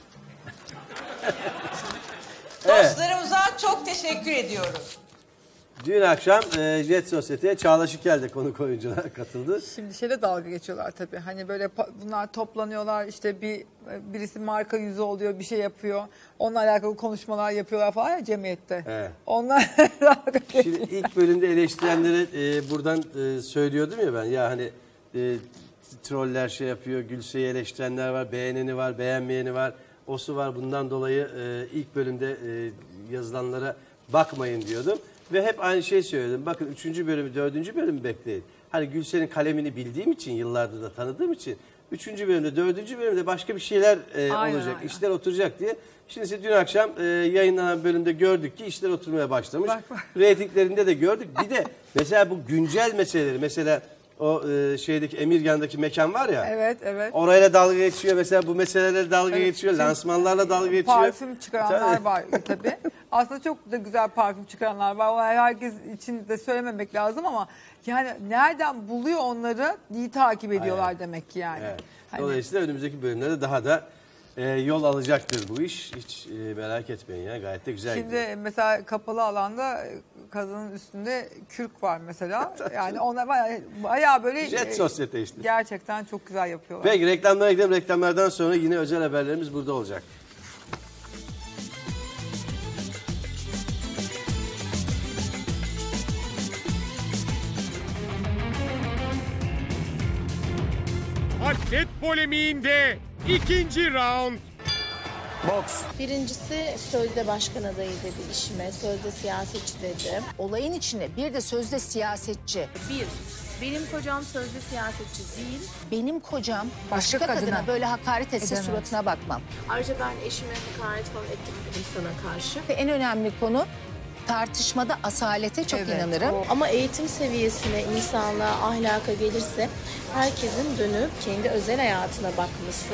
Evet. Dostlarımıza çok teşekkür ediyoruz. Dün akşam e, Jet Sosyete'ye Çağla Şikel de konuk oyuncular katıldı. Şimdi şeyde dalga geçiyorlar tabii. Hani böyle bunlar toplanıyorlar işte bir birisi marka yüzü oluyor bir şey yapıyor. Onunla alakalı konuşmalar yapıyorlar falan ya cemiyette. Evet. Onlar dalga geçiyor. Şimdi ilk bölümde eleştirenleri e, buradan e, söylüyordum ya ben. Ya hani e, troller şey yapıyor, Gülse'yi eleştirenler var, beğeneni var, beğenmeyeni var. Osu var bundan dolayı e, ilk bölümde e, yazılanlara bakmayın diyordum. Ve hep aynı şeyi söyledim. Bakın üçüncü bölümü, dördüncü bölümü bekleyin. Hani Gülsen'in kalemini bildiğim için, yıllardır da tanıdığım için üçüncü bölümde, dördüncü bölümde başka bir şeyler e, aynen, olacak, aynen. işler oturacak diye. Şimdi ise dün akşam e, yayınlanan bölümde gördük ki işler oturmaya başlamış. Bak, bak. Reytinglerinde de gördük. Bir de mesela bu güncel meseleleri, mesela o e, şeydeki Emirgan'daki mekan var ya. Evet, evet. Orayla dalga geçiyor. Mesela bu meselelerle dalga Evet, geçiyor. şimdi Lansmanlarla dalga geçiyor. Parfüm çıkaranlar Tabii. var tabii. Aslında çok da güzel parfüm çıkaranlar var. O herkes için de söylememek lazım ama yani nereden buluyor onları iyi takip ediyorlar Aynen. demek ki yani. Evet. Hani... Dolayısıyla önümüzdeki bölümlerde daha da e, yol alacaktır bu iş. Hiç e, merak etmeyin ya. Gayet de güzel Şimdi gidiyor. mesela kapalı alanda kadının üstünde kürk var mesela. Yani ona bayağı, bayağı böyle Jet sosyete işte. Gerçekten çok güzel yapıyorlar. Peki reklamlara gidelim. Reklamlardan sonra yine özel haberlerimiz burada olacak. Atlet polemiğinde ikinci round. Boks. Birincisi sözde başkan adayı dedi işime, sözde siyasetçi dedi. Olayın içine bir de sözde siyasetçi. Bir, benim kocam sözde siyasetçi değil. Benim kocam başka, Başka kadına, kadına böyle hakaret etse edemez. suratına bakmam. Ayrıca ben eşime hakaret falan ettirmedim sana karşı. Ve en önemli konu tartışmada asalete çok Evet, inanırım. o- Ama eğitim seviyesine, insanlığa, ahlaka gelirse herkesin dönüp kendi özel hayatına bakması.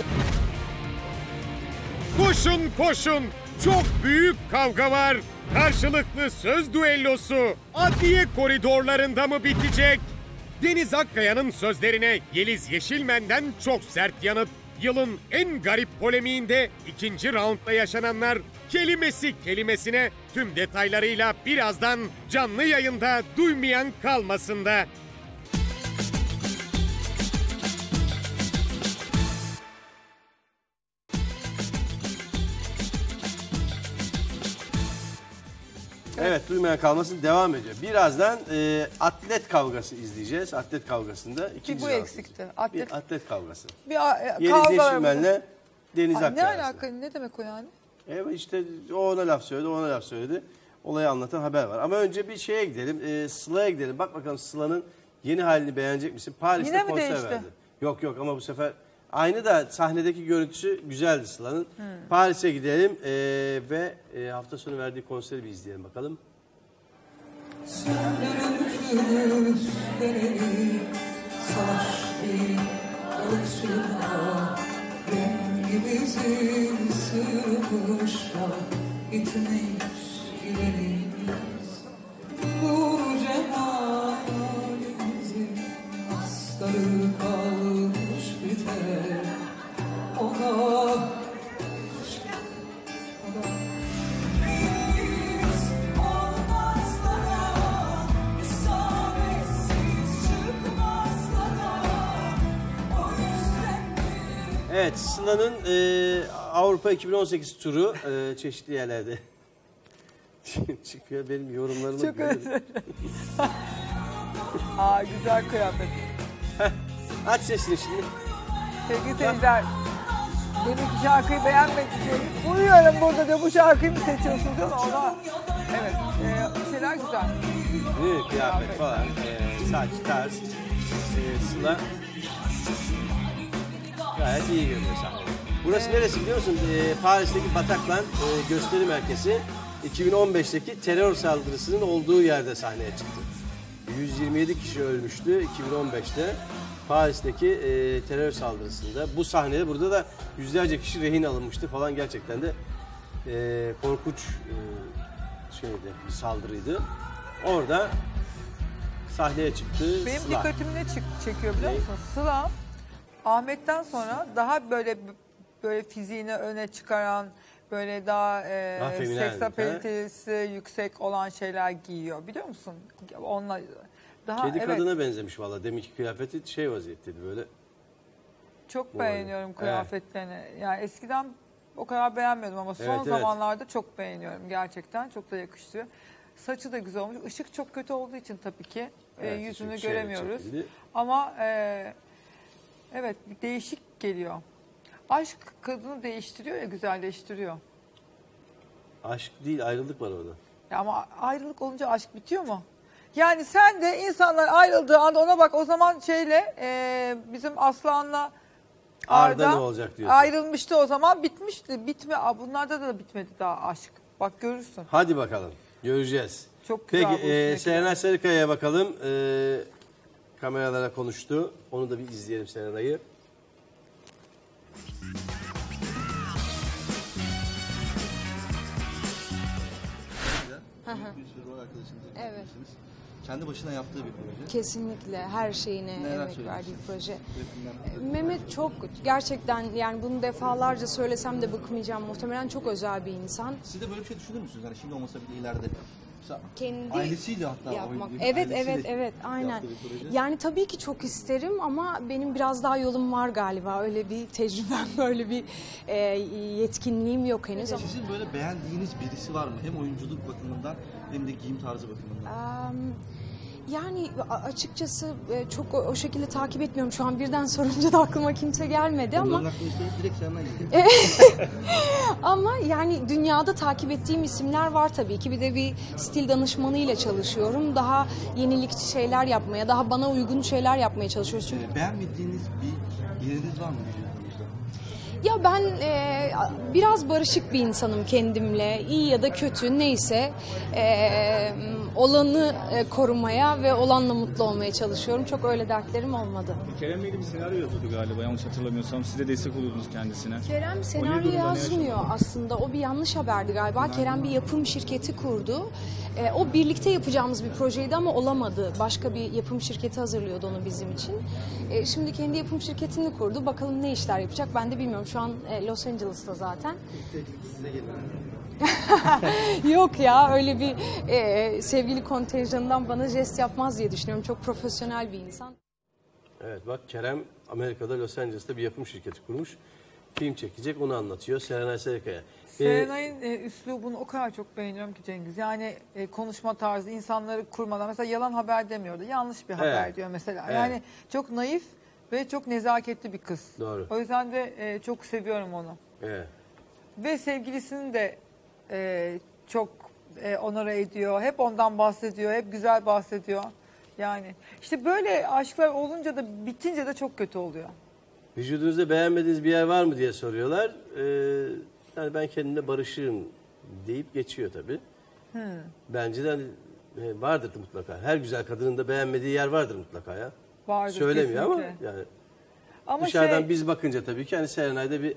Koşun koşun. Çok büyük kavga var. Karşılıklı söz düellosu adliye koridorlarında mı bitecek? Deniz Akkaya'nın sözlerine Yeliz Yeşilmen'den çok sert yanıt. Yılın en garip polemiğinde ikinci roundda yaşananlar kelimesi kelimesine tüm detaylarıyla birazdan canlı yayında duymayan kalmasın da. Evet, duymayan kalmasın devam ediyor. Birazdan e, atlet kavgası izleyeceğiz. Atlet kavgasında ikinci bu round. eksikti. Atlet- Bir atlet kavgası. Bir a- e, Yeliz kavga var Yeşilmen'le burada. Deniz Ay, Ne Akkaya arasında. alaka? Ne demek o yani? Evet işte o ona laf söyledi, o ona laf söyledi. Olayı anlatan haber var. Ama önce bir şeye gidelim, e, Sıla'ya gidelim. Bak bakalım Sıla'nın yeni halini beğenecek misin? Paris'te Yine mi konser değişti? verdi. Yok yok ama bu sefer aynı da sahnedeki görüntüsü güzeldi Sıla'nın. Hmm. Paris'e gidelim e, ve e, hafta sonu verdiği konseri bir izleyelim bakalım. Rengimizin sığmışlar gitmiş giderimiz. Bu cemalimizin astarı kalmış biter. Ona biz olmazlara, isabetsiz çıkmazlara. O yüzden Evet, Sıla'nın e, Avrupa iki bin on sekiz turu e, çeşitli yerlerde çıkıyor. Benim yorumlarımı Çok görün. özür dilerim. Aa, güzel kıyafet. Aç sesini şimdi. Sevgili seyirciler, deminki şarkıyı beğenmek için uyuyorum burada diyor, bu şarkıyı mı seçiyorsun diyor. Ona, evet, e, bir şeyler güzel. Değil mi? Kıyafet falan, e, saç, tarz, e, Sıla gayet iyi görünüyor sahnede. Burası neresi biliyor musun? E, Paris'teki Bataclan e, gösteri merkezi iki bin on beşteki terör saldırısının olduğu yerde sahneye çıktı. yüz yirmi yedi kişi ölmüştü iki bin on beşte Paris'teki e, terör saldırısında. Bu sahnede burada da yüzlerce kişi rehin alınmıştı falan, gerçekten de e, korkunç e, şeydi, bir saldırıydı. Orada sahneye çıktı. Benim Sıla. dikkatimi ne çık- çekiyor biliyor musun? Sıla, Ahmet'ten sonra daha böyle böyle fiziğini öne çıkaran, böyle daha, e, Daha feminen, seks he? apelitesi yüksek olan şeyler giyiyor, biliyor musun? Onunla daha Kedi evet, kadına benzemiş valla. Deminki kıyafeti şey vaziyetteydi böyle. çok Bu beğeniyorum arada. kıyafetlerini. Yani eskiden o kadar beğenmiyordum ama son Evet, evet. zamanlarda çok beğeniyorum gerçekten. Çok da yakıştırıyor. Saçı da güzel olmuş. Işık çok kötü olduğu için tabii ki e, Evet, yüzünü çünkü şeyle göremiyoruz. çekildi. Ama e, evet, bir değişik geliyor. Aşk kadını değiştiriyor ya, güzelleştiriyor. Aşk değil, ayrılık var orada. Ya ama ayrılık olunca aşk bitiyor mu? Yani sen de insanlar ayrıldığı anda ona bak, o zaman şeyle e, bizim Aslan'la Arda Arda ne olacak diyorsun? ayrılmıştı, o zaman bitmişti. Bitme, Aa, bunlarda da bitmedi daha aşk. Bak görürsün. Hadi bakalım, göreceğiz. Çok güzel Peki bu e, üstündeki. Serenay Sarıkaya'ya bakalım. E, kameralara konuştu. Onu da bir izleyelim Serenay'ı. Bir sürü rol arkadaşınızı Evet. yapmışsınız. kendi başına yaptığı bir proje. Kesinlikle her şeyine Neler emek söylemek verdiği proje. Yakından. Mehmet çok gerçekten, yani bunu defalarca söylesem de bıkmayacağım, muhtemelen çok özel bir insan. Siz de böyle bir şey düşünür müsünüz? Yani şimdi olmasa bile ileride. Mesela Kendi ailesiyle hatta. yapmak. O, Evet ailesiyle evet evet aynen. yaptığı bir proje. Yani tabii ki çok isterim ama benim biraz daha yolum var galiba. Öyle bir tecrübem, böyle bir e, yetkinliğim yok henüz. ama- Sizin böyle beğendiğiniz birisi var mı? Hem oyunculuk bakımından hem de giyim tarzı bakımından. Am, Yani a- açıkçası e, çok o, o şekilde takip etmiyorum. Şu an birden sorunca da aklıma kimse gelmedi ama Onların aklına işte direkt senden gidiyor. ama yani dünyada takip ettiğim isimler var tabii ki. Bir de bir stil danışmanıyla çalışıyorum. Daha yenilikçi şeyler yapmaya, daha bana uygun şeyler yapmaya çalışıyoruz. Çünkü Ee, Beğenmediğiniz bir yeriniz var mı vücudunuzda? ya ben e, biraz barışık bir insanım kendimle. İyi ya da kötü neyse e, olanı e, korumaya ve olanla mutlu olmaya çalışıyorum. Çok öyle dertlerim olmadı. Kerem Bey'le bir senaryo yazıyordu galiba, yanlış hatırlamıyorsam. Siz de destek oluyordunuz kendisine. Kerem O ne senaryo durumda, ne yazmıyor yaşadı? aslında. O bir yanlış haberdi galiba. Kerem bir yapım şirketi kurdu. E, o birlikte yapacağımız bir projeydi ama olamadı. Başka bir yapım şirketi hazırlıyordu onu bizim için. E, şimdi kendi yapım şirketini kurdu. Bakalım ne işler yapacak ben de bilmiyorum. Şu an e, Los Angeles'ta zaten. Size gelin. Yok ya, öyle bir e, sevgili kontenjanından bana jest yapmaz diye düşünüyorum. Çok profesyonel bir insan. Evet bak Kerem Amerika'da Los Angeles'ta bir yapım şirketi kurmuş. Film çekecek, onu anlatıyor Serenay Sarıkaya. Serenay'ın e, üslubunu o kadar çok beğeniyorum ki Cengiz. Yani e, konuşma tarzı, insanları kurmadan. Mesela yalan haber demiyordu. Yanlış bir haber Evet. diyor mesela. Evet. Yani çok naif ve çok nezaketli bir kız. Doğru. O yüzden de e, çok seviyorum onu. Evet. Ve sevgilisini de e, çok e, onore ediyor. Hep ondan bahsediyor. Hep güzel bahsediyor. Yani işte böyle aşklar olunca da bitince de çok kötü oluyor. Vücudunuzda beğenmediğiniz bir yer var mı diye soruyorlar. Ee, yani ben kendimle barışığım deyip geçiyor tabii. Hmm. Bence de hani, e, vardır mutlaka. Her güzel kadının da beğenmediği yer vardır mutlaka ya. Vardır Söylemiyor ama kesinlikle. yani Ama dışarıdan şey- biz bakınca tabii ki hani Serenay'da bir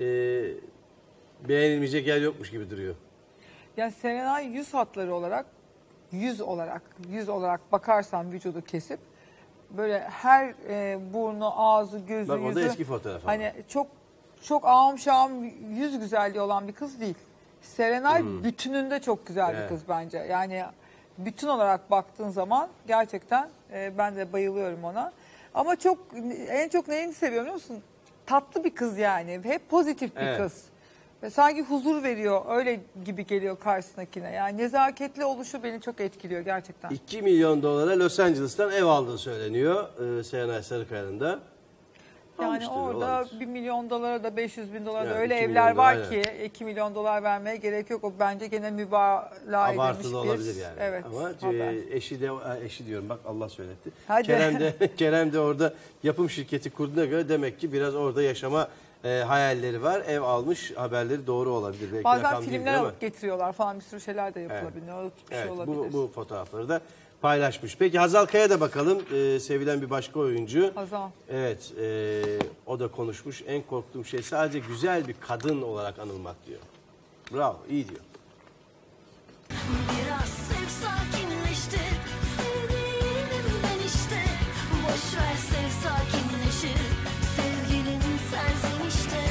e, beğenilmeyecek yer yokmuş gibi duruyor. Yani Serenay yüz hatları olarak, yüz olarak, yüz olarak bakarsan vücudu kesip böyle her e, burnu, ağzı, gözü, Bak o da yüzü eski fotoğraf ama. hani çok çok ağım şağım yüz güzelliği olan bir kız değil. Serenay Hmm. bütününde çok güzel Evet. bir kız bence. Yani bütün olarak baktığın zaman gerçekten e, ben de bayılıyorum ona. Ama çok en çok neyini seviyorum biliyor musun? Tatlı bir kız yani. Hep pozitif bir Evet. kız. Ve sanki huzur veriyor. Öyle gibi geliyor karşısındakine. Yani nezaketli oluşu beni çok etkiliyor gerçekten. iki milyon dolara Los Angeles'tan ev aldığı söyleniyor e, Serenay Sarıkaya'nın da. Yani Almıştır, orada olabilir. bir milyon dolara da beş yüz bin dolara da Yani öyle iki evler milyon var dolar, ki iki milyon dolar vermeye gerek yok. O bence gene mübalağa edilmiş Abartılı bir. olabilir yani. Evet. Ama haber. e, eşi de ha, eşi diyorum bak Allah söyletti. Hadi. Kerem de Kerem de orada yapım şirketi kurduğuna göre demek ki biraz orada yaşama e, hayalleri var. Ev almış, haberleri doğru olabilir. Belki Bazen rakam değildir filmler ama. alıp getiriyorlar falan, bir sürü şeyler de yapılabilir. Evet. Öyle bir şey Evet, olabilir. bu, bu fotoğrafları da paylaşmış. Peki Hazal Kaya da bakalım. Ee, sevilen bir başka oyuncu. Hazal. Evet. e, o da konuşmuş. En korktuğum şey sadece güzel bir kadın olarak anılmak diyor. Bravo. iyi diyor. Biraz sev sakinleştir, sevdiğim ben işte. Boş ver sev sakinleşir, sevgilin serzenişte.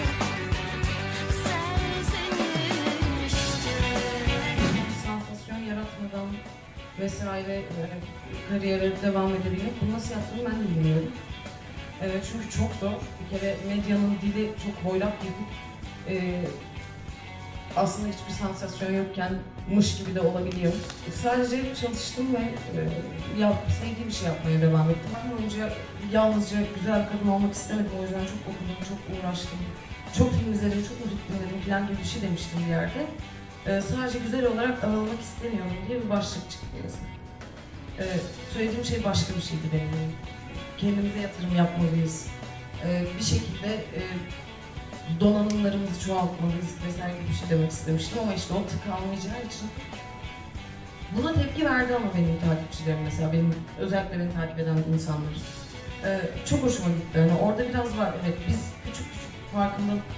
Serzenişte. Sansasyon yaratmadan vesaire e, kariyere devam edebilmek. Bunu nasıl yaptığımı ben de bilmiyorum. E, çünkü çok zor. Bir kere medyanın dili çok hoylak yapıp e, aslında hiçbir sansasyon yokken mış gibi de olabiliyor. E, sadece çalıştım ve e, yap, sevdiğim bir şey yapmaya devam ettim. Ben önce yalnızca güzel kadın olmak istemedim. O yüzden çok okudum, çok uğraştım. Çok film izledim, çok müzik dinledim falan gibi bir şey demiştim bir yerde. Ee, sadece güzel olarak anılmak istemiyorum diye bir başlık çıktı mesela. Ee, söylediğim şey başka bir şeydi benim. Kendimize yatırım yapmalıyız. Ee, bir şekilde e, donanımlarımızı çoğaltmalıyız vesaire gibi bir şey demek istemiştim ama işte o tıkanmayacağı için buna tepki verdi ama benim takipçilerim mesela, benim özellikle beni takip eden insanlar. Ee, çok hoşuma gitti. Yani orada biraz var, evet biz küçük küçük farkında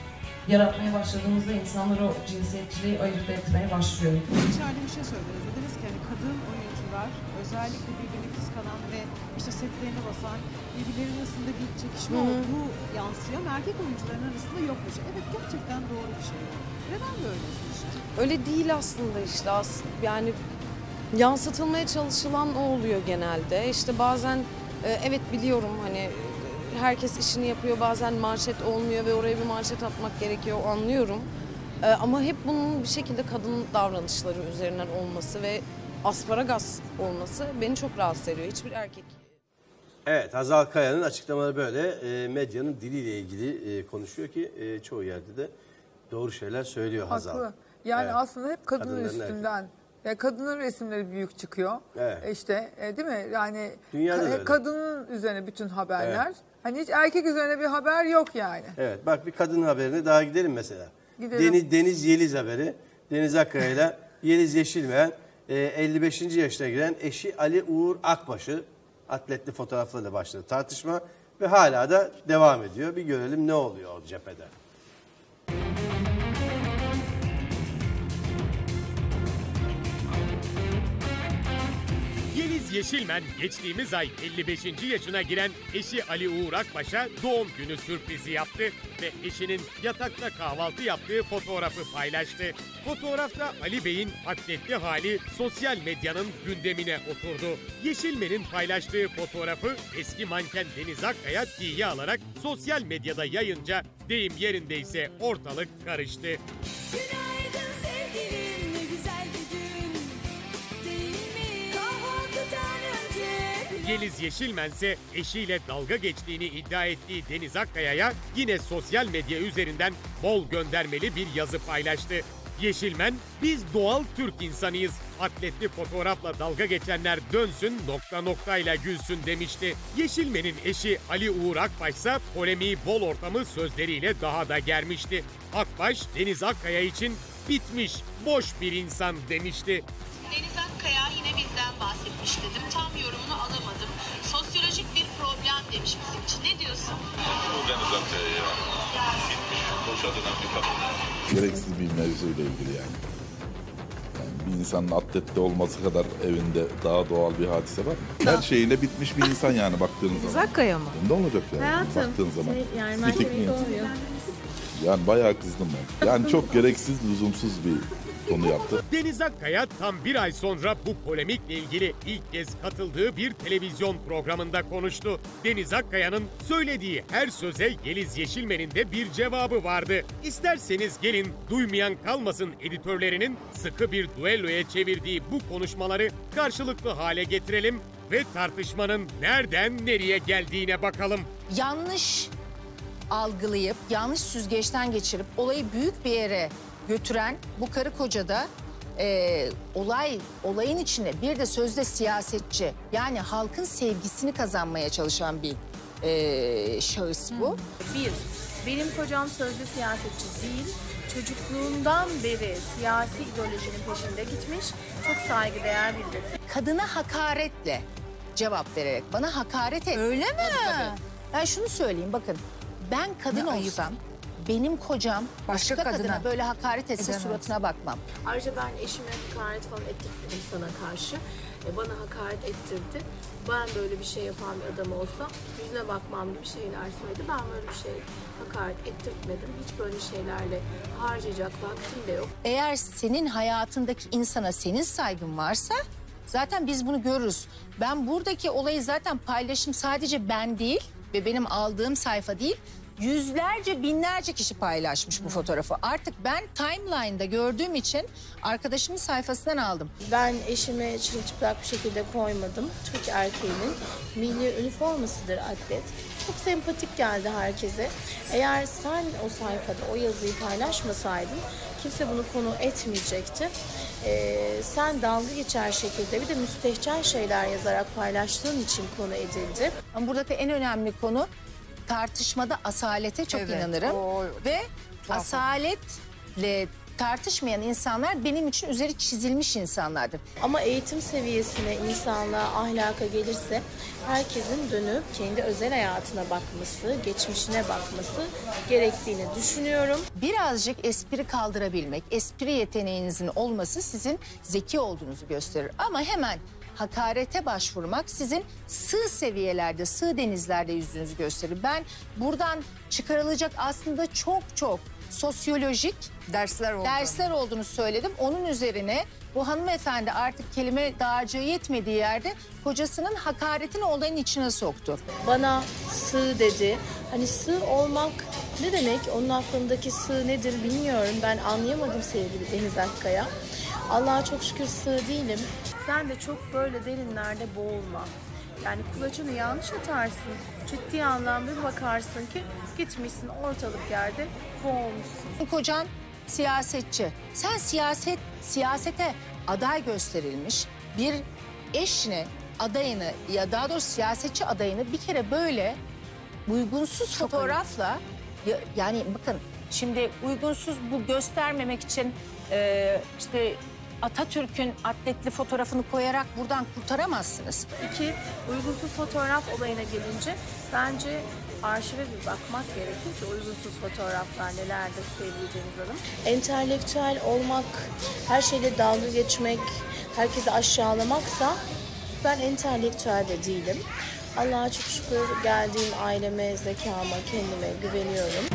yaratmaya başladığımızda insanlar o cinsiyetçiliği ayırt etmeye başlıyor. İçeride bir şey söylediniz. Dediniz ki hani kadın oyuncular özellikle birbirini kıskanan ve işte setlerine basan birbirleri arasında bir çekişme Hı hı. olduğu yansıyor ama erkek oyuncuların arasında yokmuş. Evet, gerçekten doğru bir şey. Neden böyle sizce? Öyle değil aslında işte. As- Yani yansıtılmaya çalışılan o oluyor genelde. İşte bazen e, evet biliyorum hani herkes işini yapıyor, bazen manşet olmuyor ve oraya bir manşet atmak gerekiyor, anlıyorum. E, ama hep bunun bir şekilde kadın davranışları üzerinden olması ve asparagas olması beni çok rahatsız ediyor. Hiçbir erkek. Evet, Hazal Kaya'nın açıklamaları böyle. E, medyanın diliyle ilgili e, konuşuyor ki e, çoğu yerde de doğru şeyler söylüyor Hazal. Haklı. Yani Evet. aslında hep kadının Kadınların üstünden. E, kadının resimleri büyük çıkıyor. Evet. E işte e, değil mi? Yani Dünyada da ka- öyle. kadının üzerine bütün haberler. Evet. Hani hiç erkek üzerine bir haber yok yani. Evet, bak bir kadın haberine daha gidelim mesela. Gidelim. Deniz, Deniz Yeliz haberi. Deniz Akkaya ile Yeliz Yeşilmeyen e, elli beşinci yaşına giren eşi Ali Uğur Akbaş'ı atletli fotoğraflarıyla başladı tartışma ve hala da devam ediyor. Bir görelim ne oluyor o cephede. Yeliz Yeşilmen geçtiğimiz ay elli beşinci yaşına giren eşi Ali Uğur Akbaş'a doğum günü sürprizi yaptı ve eşinin yatakta kahvaltı yaptığı fotoğrafı paylaştı. Fotoğrafta Ali Bey'in atletli hali sosyal medyanın gündemine oturdu. Yeşilmen'in paylaştığı fotoğrafı eski manken Deniz Akkaya tiye alarak sosyal medyada yayınca deyim yerindeyse ortalık karıştı. Günaydın sevgilim, ne güzel bir gün. Değil mi? Kahvaltıdan önce. Yeliz Yeşilmen ise eşiyle dalga geçtiğini iddia ettiği Deniz Akkaya'ya yine sosyal medya üzerinden bol göndermeli bir yazı paylaştı. Yeşilmen, biz doğal Türk insanıyız, atletli fotoğrafla dalga geçenler dönsün nokta noktayla gülsün demişti. Yeşilmen'in eşi Ali Uğur Akbaş ise polemiği bol ortamı sözleriyle daha da germişti. Akbaş, Deniz Akkaya için bitmiş, boş bir insan demişti. Deniz Akkaya yine bizden bahsetmiş dedim. Tam yorumunu alamadım. Sosyolojik bir problem demiş bizim için. Ne diyorsun? Deniz Akkaya ya. Bitmiş, boşadılan bir kadın. Gereksiz bir mevzuyla ilgili yani. Yani bir insanın atletli olması kadar evinde daha doğal bir hadise var mı? Her şeyiyle bitmiş bir insan yani baktığınız zaman. Akkaya mı? Ne olacak yani Hayatım, baktığın zaman? şey, yani Bitik mahkemeyi mi? doğuruyor. Yani bayağı kızdım ben. Yani çok gereksiz, lüzumsuz bir konu yaptı. Deniz Akkaya tam bir ay sonra bu polemikle ilgili ilk kez katıldığı bir televizyon programında konuştu. Deniz Akkaya'nın söylediği her söze Yeliz Yeşilmen'in de bir cevabı vardı. İsterseniz gelin duymayan kalmasın editörlerinin sıkı bir düelloya çevirdiği bu konuşmaları karşılıklı hale getirelim ve tartışmanın nereden nereye geldiğine bakalım. Yanlış algılayıp, yanlış süzgeçten geçirip olayı büyük bir yere götüren bu karı koca da e, olay olayın içine bir de sözde siyasetçi, yani halkın sevgisini kazanmaya çalışan bir e, şahıs bu. Bir, benim kocam sözde siyasetçi değil. Çocukluğundan beri siyasi ideolojinin peşinde gitmiş. Çok saygıdeğer biridir. Kadına hakaretle cevap vererek bana hakaret et. Öyle mi? Tabii, tabii. Ben şunu söyleyeyim, bakın ben kadın Ne ayıp. olsam benim kocam başka, Başka kadına kadına böyle hakaret etse edemez. suratına bakmam. Ayrıca ben eşime hakaret falan ettirmedim sana karşı. E, bana hakaret ettirdi. Ben böyle bir şey yapan bir adam olsam yüzüne bakmam gibi şeyler söyledi. Ben böyle bir şey hakaret ettirmedim. Hiç böyle şeylerle harcayacak vaktim de yok. Eğer senin hayatındaki insana senin saygın varsa zaten biz bunu görürüz. Ben buradaki olayı zaten paylaşım sadece ben değil ve benim aldığım sayfa değil, yüzlerce binlerce kişi paylaşmış bu fotoğrafı. Artık ben timeline'da gördüğüm için arkadaşımın sayfasından aldım. Ben eşime çırılçıplak bir şekilde koymadım. Türk erkeğinin milli üniformasıdır atlet. Çok sempatik geldi herkese. Eğer sen o sayfada o yazıyı paylaşmasaydın kimse bunu konu etmeyecekti. Ee, sen dalga geçer şekilde bir de müstehcen şeyler yazarak paylaştığın için konu edildi. Ama buradaki en önemli konu tartışmada asalete çok Evet, inanırım. o- Ve asaletle tartışmayan insanlar benim için üzeri çizilmiş insanlardır. Ama eğitim seviyesine, insanlığa, ahlaka gelirse herkesin dönüp kendi özel hayatına bakması, geçmişine bakması gerektiğini düşünüyorum. Birazcık espri kaldırabilmek, espri yeteneğinizin olması sizin zeki olduğunuzu gösterir. Ama hemen hakarete başvurmak sizin sığ seviyelerde, sığ denizlerde yüzdüğünüzü gösterir. Ben buradan çıkarılacak aslında çok çok sosyolojik dersler, oldu. dersler olduğunu söyledim. Onun üzerine bu hanımefendi artık kelime dağarcığı yetmediği yerde kocasının hakaretini olayın içine soktu. Bana sığ dedi. Hani sığ olmak ne demek? Onun aklındaki sığ nedir bilmiyorum. Ben anlayamadım sevgili Deniz Akkaya. Allah'a çok şükür sığ değilim. Sen de çok böyle derinlerde boğulma. Yani kulaçını yanlış atarsın. Ciddi anlamda bir bakarsın ki gitmişsin ortalık yerde boğulmuşsun. Kocan siyasetçi. Sen siyaset siyasete aday gösterilmiş bir eşine adayını ya daha doğrusu siyasetçi adayını bir kere böyle uygunsuz Çok fotoğrafla ya, yani bakın şimdi uygunsuz bu göstermemek için e, işte Atatürk'ün atletli fotoğrafını koyarak buradan kurtaramazsınız. İki, uygunsuz fotoğraf olayına gelince bence arşive bir bakmak gerekir ki uygunsuz fotoğraflar nelerdir sevgili Deniz Hanım. Entelektüel olmak, her şeyle dalga geçmek, herkesi aşağılamaksa ben entelektüel de değilim. Allah'a çok şükür geldiğim aileme, zekama, kendime güveniyorum.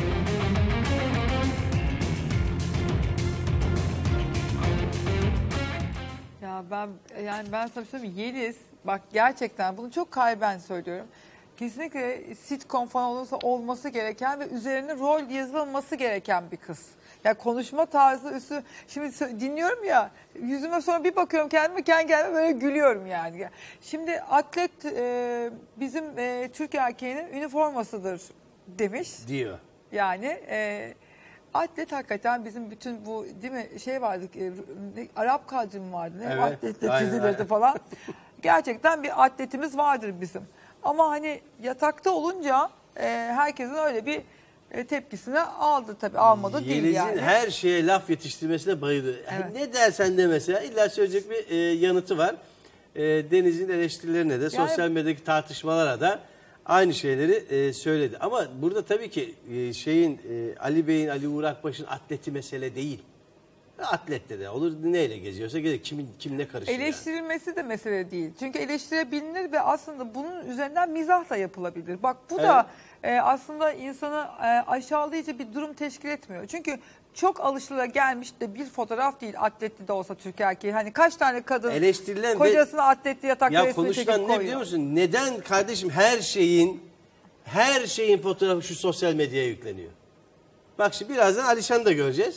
Ya ben yani ben sana söyleyeyim Yeliz bak gerçekten bunu çok kalben söylüyorum. Kesinlikle sitcom falan olursa olması gereken ve üzerine rol yazılması gereken bir kız. Ya konuşma tarzı üstü şimdi dinliyorum ya yüzüme sonra bir bakıyorum kendime kendi kendime böyle gülüyorum yani. Şimdi atlet e, bizim e, Türk erkeğinin üniformasıdır demiş. Diyor. Yani e, atlet hakikaten bizim bütün bu değil mi şey vardı e, Arap kadrim vardı ne evet, atletle çizilirdi falan. Gerçekten bir atletimiz vardır bizim. Ama hani yatakta olunca e, herkesin öyle bir e, tepkisini aldı tabii almadı Yeliz'in değil yani. her şeye laf yetiştirmesine bayılıyor. Evet. Ne dersen de mesela illa söyleyecek bir e, yanıtı var. E, Deniz'in eleştirilerine de yani, sosyal medyadaki tartışmalara da aynı şeyleri e, söyledi. Ama burada tabii ki e, şeyin e, Ali Bey'in, Ali Uğur Akbaş'ın atleti mesele değil. Atlette de olur neyle geziyorsa gelir kimin kim ne karışıyor. Eleştirilmesi yani. de mesele değil. Çünkü eleştirebilir ve aslında bunun üzerinden mizahla yapılabilir. Bak bu evet. da e, aslında insanı e, aşağılayıcı bir durum teşkil etmiyor. Çünkü çok alışılagelmiş de bir fotoğraf değil atletli de olsa Türk erkeği. Hani kaç tane kadın eleştirilen kocasını ve, atletli yatakta resmi çekip koyuyor. Ya konuşulan ne biliyor musun? Neden kardeşim her şeyin her şeyin fotoğrafı şu sosyal medyaya yükleniyor? Bak şimdi birazdan Alişan'ı da göreceğiz.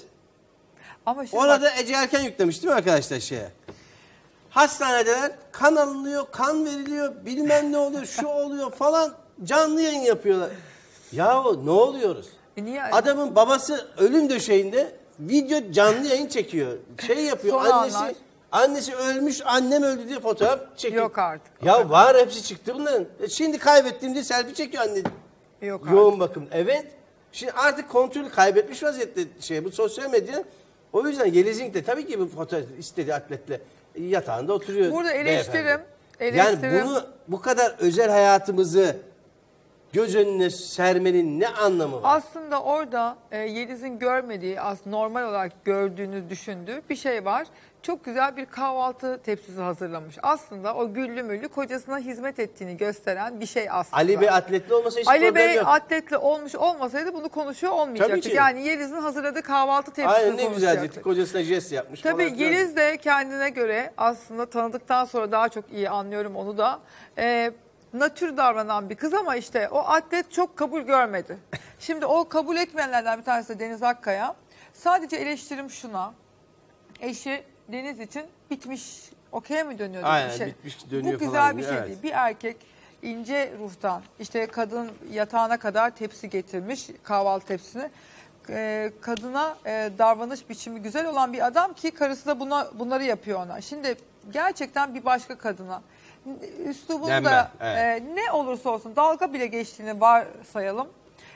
Ama Ona bak, da Ece Erken yüklemiş değil mi arkadaşlar şeye? Hastanedeler kan alınıyor, kan veriliyor, bilmem ne oluyor, şu oluyor falan canlı yayın yapıyorlar. Yahu ne oluyoruz? E niye? Adamın babası ölüm döşeğinde video canlı yayın çekiyor. Şey yapıyor Son annesi anlar. annesi ölmüş annem öldü diye fotoğraf çekiyor. Yok artık. Ya var hepsi çıktı bunların. E şimdi kaybettiğim diye selfie çekiyor anne. Yok Yoğun artık. bakım. Evet. Şimdi artık kontrolü kaybetmiş vaziyette şey bu sosyal medya. O yüzden Yeliz'in de tabii ki bu fotoğraf istediği atletle yatağında oturuyor. Burada eleştirim, eleştirim. Yani bunu bu kadar özel hayatımızı göz önüne sermenin ne anlamı var? Aslında orada e, Yeliz'in görmediği, aslında normal olarak gördüğünü düşündüğü bir şey var. Çok güzel bir kahvaltı tepsisi hazırlamış. Aslında o güllü müllü kocasına hizmet ettiğini gösteren bir şey aslında. Ali Bey atletli olmasa hiç Ali problem Bey yok. atletli olmuş olmasaydı bunu konuşuyor olmayacaktık. Yani Yeliz'in hazırladığı kahvaltı tepsisini Aynen ne konuşacaktık. güzel kocasına jest yapmış. Tabii falan Yeliz de kendine göre aslında tanıdıktan sonra daha çok iyi anlıyorum onu da. Ee, Natür davranan bir kız ama işte o atlet çok kabul görmedi. Şimdi o kabul etmeyenlerden bir tanesi de Deniz Akkaya. Sadece eleştirim şuna. Eşi Deniz için bitmiş, okey mi dönüyor? Aynen bir şey. bitmiş dönüyor Bu güzel falan bir gibi, şey evet. değil. Bir erkek ince ruhtan işte kadın yatağına kadar tepsi getirmiş kahvaltı tepsisini. Ee, kadına e, davranış biçimi güzel olan bir adam ki karısı da buna bunları yapıyor ona. Şimdi gerçekten bir başka kadına üslubunu da evet. e, ne olursa olsun dalga bile geçtiğini varsayalım.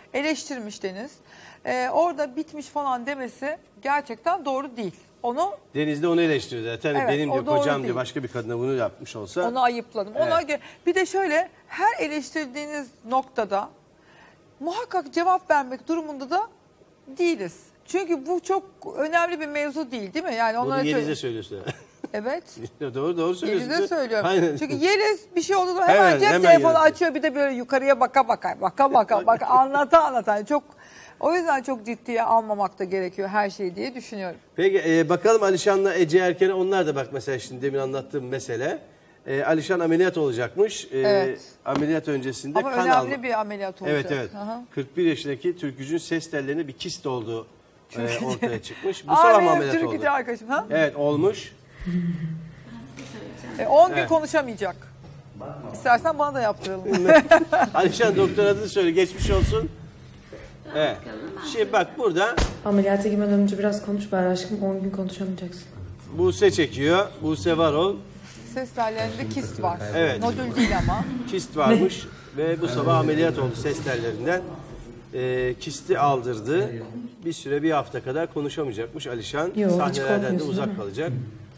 eleştirmiş Deniz. Ee, orada bitmiş falan demesi gerçekten doğru değil. Onu Deniz de onu eleştiriyor zaten. Evet, Benim o diyor doğru kocam değil. diyor başka bir kadına bunu yapmış olsa. onu ayıpladım. Ona Evet. gö- bir de şöyle her eleştirdiğiniz noktada muhakkak cevap vermek durumunda da değiliz. Çünkü bu çok önemli bir mevzu değil, değil mi? Yani Bunu onlara Yeliz'e söylüyorsun. Evet. doğru doğru söylüyorsun. Yeliz'e söylüyorum. Aynen. Çünkü Yeliz bir şey olduğunda hemen, Hemen, cep hemen telefonu yaratıyor. açıyor, bir de böyle yukarıya baka baka baka baka baka anlata anlata. Yani çok, o yüzden çok ciddiye almamak da gerekiyor her şeyi diye düşünüyorum. Peki e, bakalım Alişan'la Ece Erken'e, onlar da bak mesela şimdi demin anlattığım mesele. E, Alişan ameliyat olacakmış. E, Evet. Ameliyat öncesinde Ama kan önemli alma. bir ameliyat olacak. Evet evet. Aha. kırk bir yaşındaki Türkücün ses tellerinde bir kist olduğu e, Türkücü. ortaya çıkmış. Bu Aa, sabah mı benim ameliyat oldu? Türkücü arkadaşım. Ha? Evet olmuş. E, on gün Evet. konuşamayacak. İstersen bana da yaptıralım. Alişan doktor adını söyle, geçmiş olsun. Evet. Şimdi bak burada Ameliyata girmeden önce biraz konuş bari aşkım. on gün konuşamayacaksın. Buse çekiyor. Buse Varol. Ses tellerinde kist var. Evet. Nodül değil ama. Kist varmış ve bu sabah ameliyat oldu ses tellerinden. Ee, kisti aldırdı. Bir süre, bir hafta kadar konuşamayacakmış Alişan. Yo, hiç Sahnelerden de korkmuyorsun, uzak değil mi? kalacak.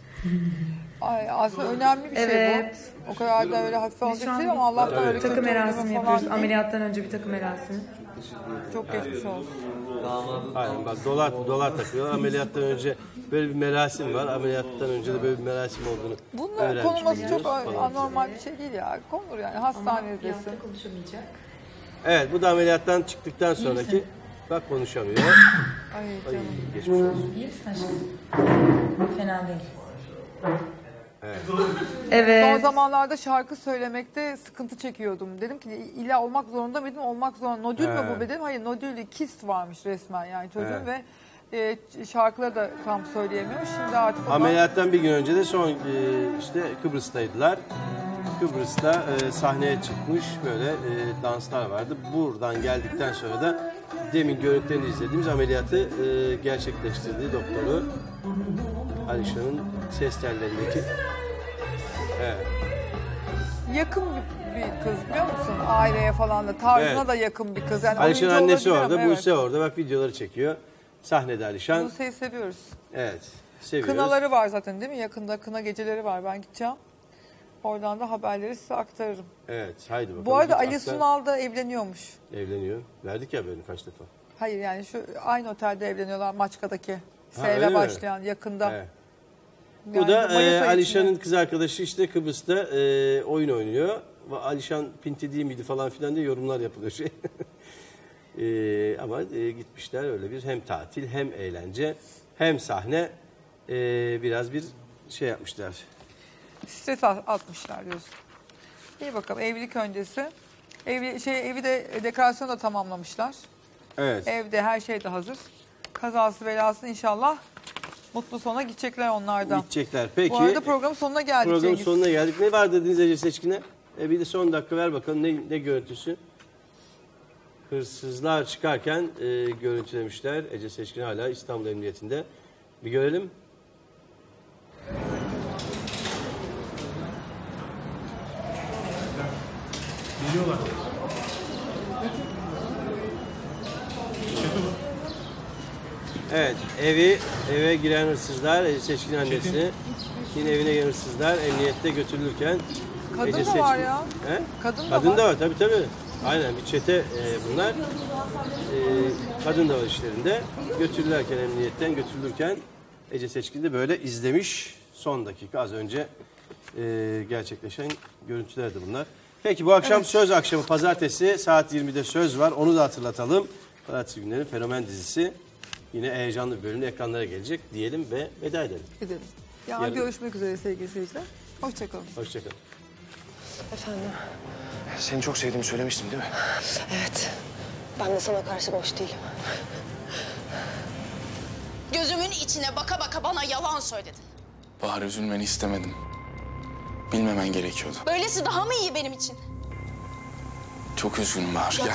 Ay, aslında önemli bir şey Evet. bu. O kadar da öyle hafife Biz şu alacak an değil ama Allah'tan Tabii. öyle takım kötü merasimi oluyor yapıyoruz. falan değil. Ameliyattan önce bir takım merasimi. Çok geçmiş olsun. Aynen bak dolar dolar takıyorlar. Ameliyattan önce böyle bir merasim var. Ameliyattan önce de böyle bir merasim olduğunu Bunun öğrenmiş konulması çok biliyoruz falan. anormal bir şey değil ya. Konulur yani hastanedesin. konuşamayacak. Evet bu da ameliyattan çıktıktan sonraki bak konuşamıyor. Ay Ay, canım. geçmiş olsun. İyi misin aşkım? Fena değil. Evet. Evet. Son zamanlarda şarkı söylemekte sıkıntı çekiyordum. Dedim ki illa olmak zorunda mıydım? Olmak zorunda. Nodül mü He. bu dedim. Hayır nodül değil, kist varmış resmen yani çocuğun He. ve e, şarkıları da tam söyleyemiyor. Şimdi artık ondan- Ameliyattan bir gün önce de son e, işte Kıbrıs'taydılar. Kıbrıs'ta e, sahneye çıkmış böyle e, danslar vardı. Buradan geldikten sonra da demin görüntülerini izlediğimiz ameliyatı e, gerçekleştirdiği doktoru Alişan'ın ses tellerindeki. Evet. yakın bir, bir kız biliyor musun? Aileye falan da tarzına Evet. da yakın bir kız. Yani Alişan oyuncu annesi olabilir orada, ama Buse orada. Bak videoları çekiyor. Sahnede Alişan. Buse'yi seviyoruz. Evet. Seviyoruz. Kınaları var zaten değil mi? Yakında kına geceleri var. Ben gideceğim. Oradan da haberleri size aktarırım. Evet. Haydi bakalım. Bu arada Git Ali aktar. Sunal da evleniyormuş. Evleniyor. Verdik ya böyle kaç defa. Hayır yani şu aynı otelde evleniyorlar Maçka'daki. Ha, S öyle mi? ile başlayan yakında. Evet. Yani Bu da Mayıs ayı e, Alişan'ın içinde. kız arkadaşı işte Kıbrıs'ta e, oyun oynuyor. Ve Alişan pinti değil miydi falan filan diye yorumlar yapılıyor şey. e, ama e, gitmişler öyle bir hem tatil hem eğlence hem sahne e, biraz bir şey yapmışlar. Stres at- atmışlar diyorsun. İyi bakalım evlilik öncesi. Evli, şey, evi de dekorasyonu da tamamlamışlar. Evet. Evde her şey de hazır. Kazası belası inşallah mutlu sona gidecekler onlardan. Gidecekler. Peki. Bu arada programın sonuna geldik Programın Cengiz. sonuna geldik. Ne var dediniz Ece Seçkin'e? E, bir de son dakika ver bakalım ne, ne görüntüsü? Hırsızlar çıkarken e, görüntülemişler. Ece Seçkin hala İstanbul Emniyetinde. Bir görelim. Geliyorlar. Evet, evi eve giren hırsızlar, Ece Seçkin annesi. Yine evine giren hırsızlar emniyette götürülürken Kadın Ece da Seçkin. var ya. He? Kadın da Kadın var. da var tabii tabii. Aynen bir çete e, bunlar. E, kadın da var işlerinde. Götürülürken emniyetten götürülürken Ece Seçkin de böyle izlemiş. Son dakika az önce e, gerçekleşen görüntülerdi bunlar. Peki bu akşam Evet. Söz akşamı pazartesi saat yirmide Söz var. Onu da hatırlatalım. Pazartesi günleri Fenomen dizisi yine heyecanlı bir bölümde ekranlara gelecek diyelim ve veda edelim. Gidelim. Yarın Yarın- görüşmek üzere sevgili seyirciler. Hoşçakalın. Hoşçakalın. Efendim? Seni çok sevdiğimi söylemiştim değil mi? Evet. Ben de sana karşı boş değilim. Gözümün içine baka baka bana yalan söyledin. Bahar üzülmeni istemedim. Bilmemen gerekiyordu. Böylesi daha mı iyi benim için? Çok üzgünüm Bahar. Gel.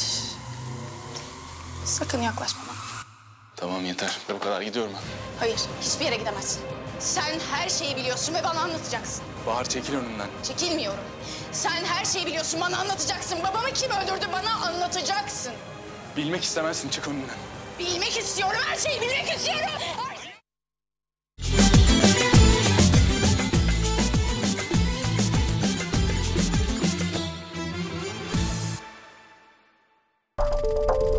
Sakın yaklaşma bana. Tamam yeter. Bu kadar gidiyorum ben. Hayır, hiçbir yere gidemezsin. Sen her şeyi biliyorsun ve bana anlatacaksın. Bahar çekil önümden. Çekilmiyorum. Sen her şeyi biliyorsun, bana anlatacaksın. Babamı kim öldürdü, bana anlatacaksın. Bilmek istemezsin, çık önümden. Bilmek istiyorum, her şeyi bilmek istiyorum. Her...